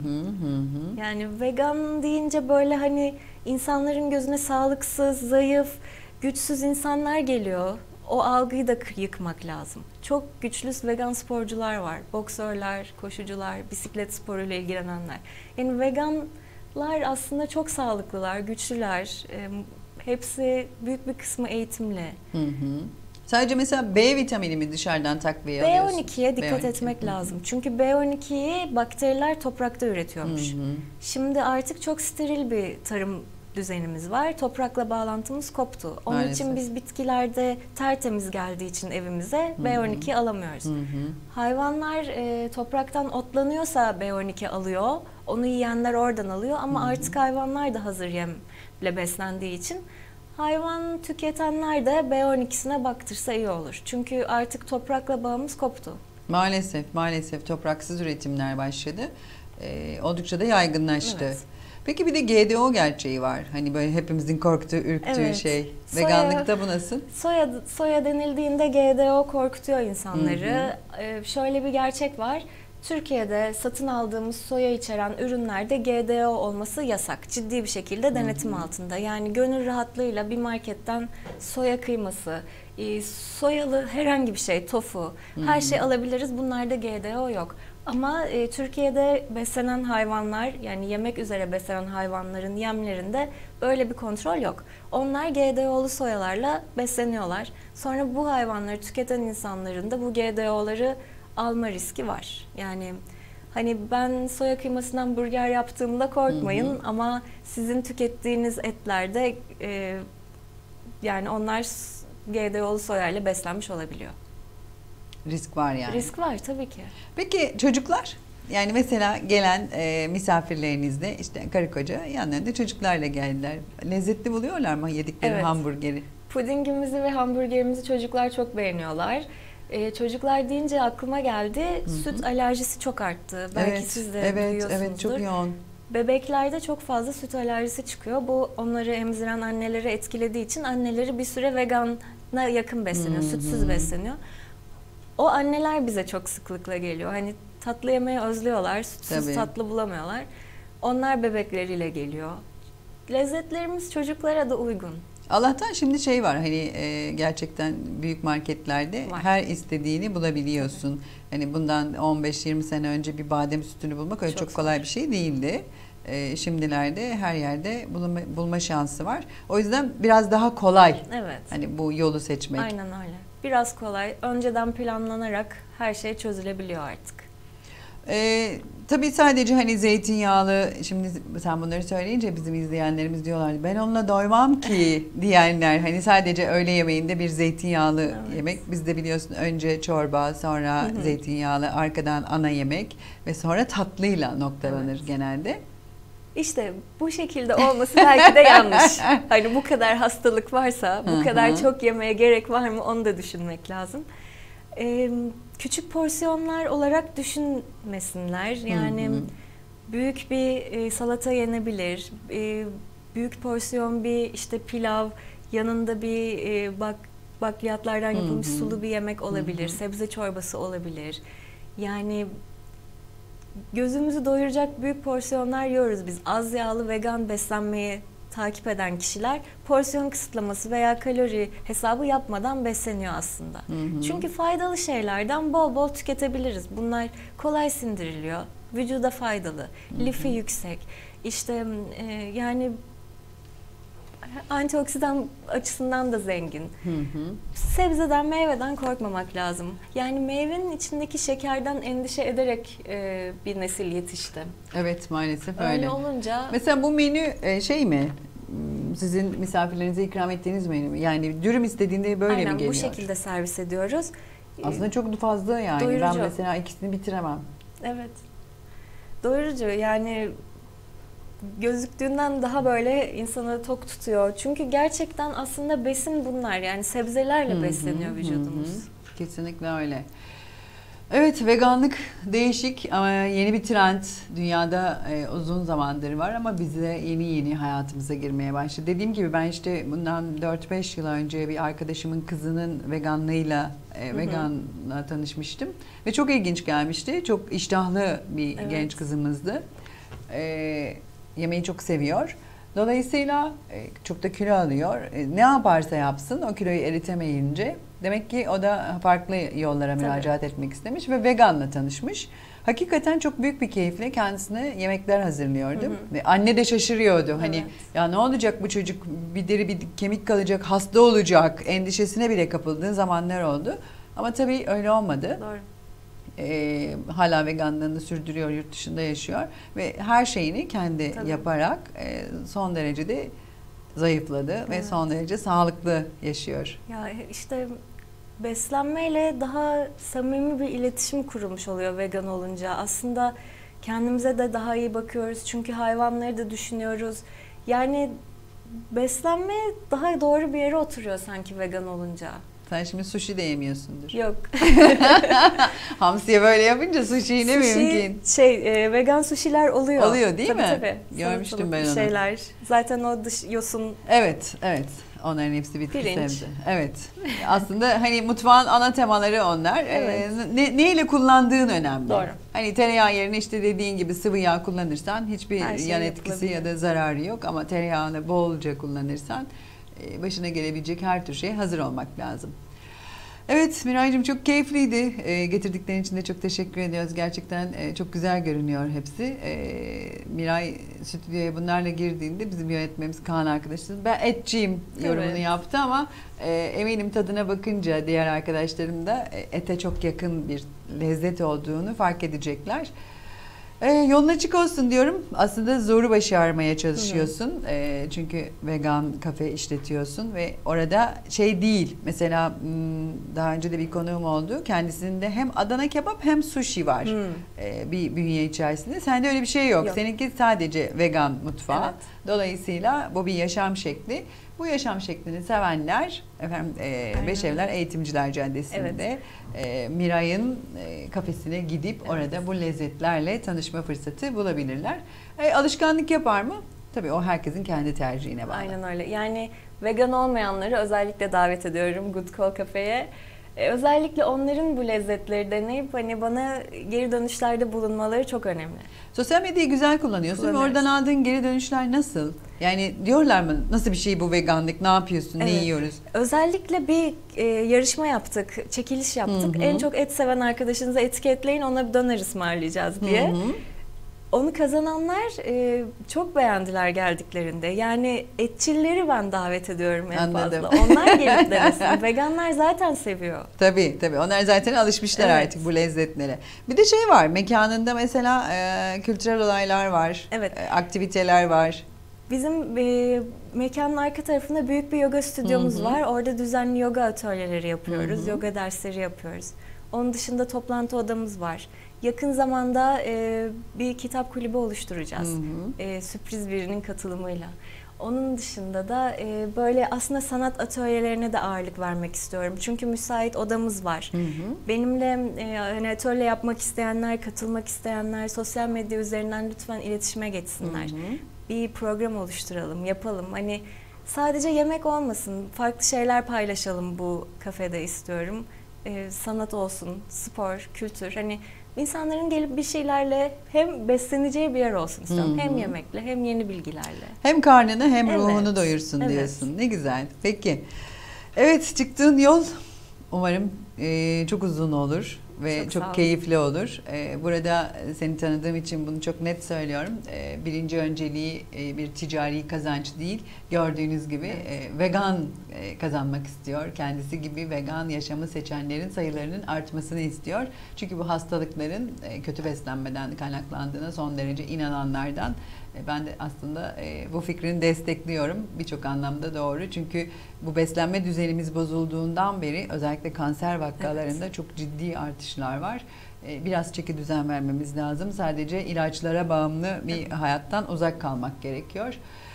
Yani vegan deyince böyle hani insanların gözüne sağlıksız, zayıf, güçsüz insanlar geliyor. O algıyı da yıkmak lazım. Çok güçlü vegan sporcular var. Boksörler, koşucular, bisiklet sporuyla ilgilenenler. Yani vegan Hayvanlar aslında çok sağlıklılar, güçlüler. Hepsi büyük bir kısmı eğitimli. Hı hı. Sadece mesela B vitamini mi dışarıdan takviye alıyorsun? B12'ye dikkat etmek lazım. Çünkü B12'yi bakteriler toprakta üretiyormuş. Şimdi artık çok steril bir tarım düzenimiz var. Toprakla bağlantımız koptu. Onun Maalesef. için biz bitkilerde tertemiz geldiği için evimize B12 alamıyoruz. Hayvanlar topraktan otlanıyorsa B12 alıyor. Onu yiyenler oradan alıyor ama artık hayvanlar da hazır yemle beslendiği için hayvan tüketenler de B12'sine baktırsa iyi olur. Çünkü artık toprakla bağımız koptu. Maalesef topraksız üretimler başladı. Oldukça da yaygınlaştı. Evet. Peki bir de GDO gerçeği var. Hani böyle hepimizin korktuğu, ürktüğü Evet. şey. Soya- Veganlıkta bu nasıl? Soya denildiğinde GDO korkutuyor insanları. Şöyle bir gerçek var. Türkiye'de satın aldığımız soya içeren ürünlerde GDO olması yasak. Ciddi bir şekilde denetim altında. Yani gönül rahatlığıyla bir marketten soya kıyması, soyalı herhangi bir şey, tofu, her şey alabiliriz. Bunlarda GDO yok. Ama Türkiye'de beslenen hayvanlar, yani yemek üzere beslenen hayvanların yemlerinde böyle bir kontrol yok. Onlar GDO'lu soyalarla besleniyorlar. Sonra bu hayvanları tüketen insanların da bu GDO'ları alma riski var. Yani hani ben soya kıymasından burger yaptığımda korkmayın ama sizin tükettiğiniz etlerde yani onlar GDO'lu soyayla beslenmiş olabiliyor. Risk var yani. Risk var tabii ki. Peki çocuklar? Yani mesela gelen misafirlerinizde işte karı koca yanlarında çocuklarla geldiler. Lezzetli buluyorlar mı yedikleri Evet. hamburgeri? Pudingimizi ve hamburgerimizi çocuklar çok beğeniyorlar. Çocuklar deyince aklıma geldi. Süt alerjisi çok arttı. Belki siz de duyuyorsunuzdur. Evet, çok yoğun. Bebeklerde çok fazla süt alerjisi çıkıyor. Bu onları emziren anneleri etkilediği için anneleri bir süre vegana yakın besleniyor. Sütsüz besleniyor. O anneler bize çok sıklıkla geliyor. Hani tatlı yemeyi özlüyorlar. Sütsüz Tabii. tatlı bulamıyorlar. Onlar bebekleriyle geliyor. Lezzetlerimiz çocuklara da uygun. Allah'tan şimdi şey var hani gerçekten büyük marketlerde Var. her istediğini bulabiliyorsun. Hani bundan 15-20 sene önce bir badem sütünü bulmak öyle çok kolay bir şey değildi. Şimdilerde her yerde bulma şansı var. O yüzden biraz daha kolay. Evet. Hani bu yolu seçmek. Aynen öyle. Biraz kolay. Önceden planlanarak her şey çözülebiliyor artık. Tabii sadece hani zeytinyağlı, şimdi sen bunları söyleyince bizim izleyenlerimiz diyorlar ben onunla doymam ki diyenler, hani sadece öğle yemeğinde bir zeytinyağlı yemek. Bizde biliyorsun önce çorba, sonra zeytinyağlı, arkadan ana yemek ve sonra tatlıyla noktalanır genelde. İşte bu şekilde olması belki de yanlış. Hani bu kadar hastalık varsa, bu kadar çok yemeye gerek var mı onu da düşünmek lazım. Küçük porsiyonlar olarak düşünmesinler. Yani büyük bir salata yenebilir. Büyük porsiyon bir işte pilav, yanında bir bakliyatlardan yapılmış sulu bir yemek olabilir. Sebze çorbası olabilir. Yani gözümüzü doyuracak büyük porsiyonlar yiyoruz biz. Az yağlı vegan beslenmeyi takip eden kişiler porsiyon kısıtlaması veya kalori hesabı yapmadan besleniyor aslında. Çünkü faydalı şeylerden bol bol tüketebiliriz. Bunlar kolay sindiriliyor, vücuda faydalı, lifi yüksek. İşte yani antioksidan açısından da zengin. Sebzeden, meyveden korkmamak lazım. Yani meyvenin içindeki şekerden endişe ederek bir nesil yetişti. Evet, maalesef Öyle öyle. olunca Mesela bu menü şey mi? Sizin misafirlerinize ikram ettiğiniz menü mü? Yani dürüm istediğinde böyle aynen mi geliyor? bu şekilde servis ediyoruz. Aslında çok fazla yani. Doyurucu. Ben mesela ikisini bitiremem. Evet. Doyurucu, yani gözüktüğünden daha böyle insanı tok tutuyor. Çünkü gerçekten aslında besin bunlar. Yani sebzelerle besleniyor vücudumuz. Kesinlikle öyle. Evet, veganlık değişik ama yeni bir trend. Dünyada uzun zamandır var ama bize yeni hayatımıza girmeye başladı. Dediğim gibi ben işte bundan 4-5 yıl önce bir arkadaşımın kızının veganlığıyla veganla tanışmıştım. Ve çok ilginç gelmişti. Çok iştahlı bir genç kızımızdı. Yemeği çok seviyor. Dolayısıyla çok da kilo alıyor. Ne yaparsa yapsın o kiloyu eritemeyince Demek ki o da farklı yollara müracaat etmek istemiş ve veganla tanışmış. Hakikaten çok büyük bir keyifle kendisine yemekler hazırlıyordu. Ve anne de şaşırıyordu. Hani ya ne olacak bu çocuk, bir deri bir kemik kalacak, hasta olacak endişesine bile kapıldığı zamanlar oldu. Ama tabii öyle olmadı. Doğru. Hala veganlığını sürdürüyor, yurt dışında yaşıyor ve her şeyini kendi yaparak son derece de zayıfladı ve son derece sağlıklı yaşıyor. Ya işte beslenmeyle daha samimi bir iletişim kurulmuş oluyor vegan olunca. Aslında kendimize de daha iyi bakıyoruz çünkü hayvanları da düşünüyoruz. Yani beslenme daha doğru bir yere oturuyor sanki vegan olunca. Sen şimdi sushi de yemiyorsundur. Yok. Hamsiye böyle yapınca sushi yine mümkün. Vegan sushi'ler oluyor. Oluyor değil mi? Tabii. Görmüştüm ben onu. Şeyler. Zaten o dış yosun. Evet. Onların hepsi bitki pirinç. sebze. Evet. Aslında hani mutfağın ana temaları onlar. Evet. Neyle kullandığın önemli. Doğru. Hani tereyağı yerine işte dediğin gibi sıvı yağ kullanırsan hiçbir Her yan etkisi ya da zararı yok. Ama tereyağını bolca kullanırsan başına gelebilecek her tür şeye hazır olmak lazım. Evet Miray'cığım çok keyifliydi. Getirdiklerin için de çok teşekkür ediyoruz. Gerçekten çok güzel görünüyor hepsi. Miray stüdyoya bunlarla girdiğinde bizim yönetmenimiz Kaan arkadaşımız ben etçiyim yorumunu yaptı ama eminim tadına bakınca diğer arkadaşlarım da ete çok yakın bir lezzet olduğunu fark edecekler. Yolun açık olsun diyorum. Aslında zoru başarmaya çalışıyorsun. Çünkü vegan kafe işletiyorsun ve orada şey değil. Mesela daha önce de bir konuğum oldu. Kendisinde hem Adana kebap hem sushi var. Bir bünye içerisinde. Sende öyle bir şey yok. Seninki sadece vegan mutfağı. Evet. Dolayısıyla bu bir yaşam şekli. Bu yaşam şeklini sevenler Beşevler Eğitimciler Caddesi'nde Miray'ın kafesine gidip orada bu lezzetlerle tanışma fırsatı bulabilirler. Alışkanlık yapar mı? Tabii o herkesin kendi tercihine bağlı. Aynen öyle. Yani vegan olmayanları özellikle davet ediyorum Good Call Cafe'ye. Özellikle onların bu lezzetleri deneyip hani bana geri dönüşlerde bulunmaları çok önemli. Sosyal medyayı güzel kullanıyorsun ve oradan aldığın geri dönüşler nasıl? Yani diyorlar mı nasıl bir şey bu veganlık, ne yapıyorsun, ne yiyoruz? Özellikle bir yarışma yaptık, çekiliş yaptık. En çok et seven arkadaşınızı etiketleyin, ona bir döner ısmarlayacağız diye. Onu kazananlar çok beğendiler geldiklerinde. Yani etçilleri ben davet ediyorum en fazla. Onlar gelip denesin. Veganlar zaten seviyor. Tabii. Onlar zaten alışmışlar artık bu lezzetlere. Bir de şey var, mekanında mesela kültürel olaylar var. Aktiviteler var. Bizim mekanın arka tarafında büyük bir yoga stüdyomuz var. Orada düzenli yoga atölyeleri yapıyoruz. Yoga dersleri yapıyoruz. Onun dışında toplantı odamız var. Yakın zamanda bir kitap kulübü oluşturacağız. Sürpriz birinin katılımıyla. Onun dışında da böyle aslında sanat atölyelerine de ağırlık vermek istiyorum. Çünkü müsait odamız var. Benimle hani atölye yapmak isteyenler, katılmak isteyenler sosyal medya üzerinden lütfen iletişime geçsinler. Bir program oluşturalım, yapalım. Hani sadece yemek olmasın, farklı şeyler paylaşalım bu kafede istiyorum. Sanat olsun, spor, kültür. Hani İnsanların gelip bir şeylerle hem besleneceği bir yer olsun istiyorum. Hem yemekle hem yeni bilgilerle. Hem karnını hem ruhunu doyursun diyorsun. Ne güzel. Peki. Evet, çıktığın yol umarım çok uzun olur ve çok keyifli olur. Burada seni tanıdığım için bunu çok net söylüyorum. Birinci önceliği bir ticari kazanç değil. Gördüğünüz gibi vegan kazanmak istiyor. Kendisi gibi vegan yaşamı seçenlerin sayılarının artmasını istiyor. Çünkü bu hastalıkların kötü beslenmeden kaynaklandığına son derece inananlardan. Ben de aslında bu fikrini destekliyorum. Birçok anlamda doğru. Çünkü bu beslenme düzenimiz bozulduğundan beri özellikle kanser vakalarında çok ciddi artışlar var. Biraz çeki düzen vermemiz lazım. Sadece ilaçlara bağımlı bir hayattan uzak kalmak gerekiyor.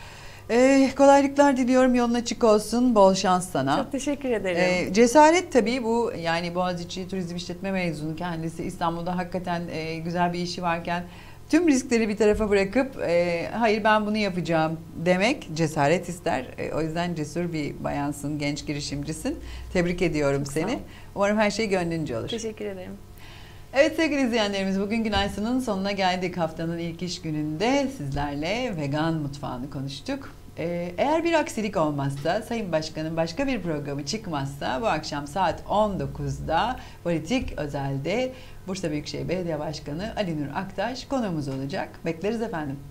Kolaylıklar diliyorum. Yolun açık olsun. Bol şans sana. Çok teşekkür ederim. Cesaret tabii bu. Yani Boğaziçi Turizm İşletme mezunu kendisi. İstanbul'da hakikaten güzel bir işi varken tüm riskleri bir tarafa bırakıp hayır ben bunu yapacağım demek cesaret ister. O yüzden cesur bir bayansın, genç girişimcisin. Tebrik ediyorum seni. Umarım her şey gönlünce olur. Teşekkür ederim. Evet sevgili izleyenlerimiz, bugün Günaysın'ın sonuna geldik. Haftanın ilk iş gününde sizlerle vegan mutfağını konuştuk. Eğer bir aksilik olmazsa, Sayın Başkan'ın başka bir programı çıkmazsa bu akşam saat 19'da Politik Özel'de Bursa Büyükşehir Belediye Başkanı Ali Nur Aktaş konuğumuz olacak. Bekleriz efendim.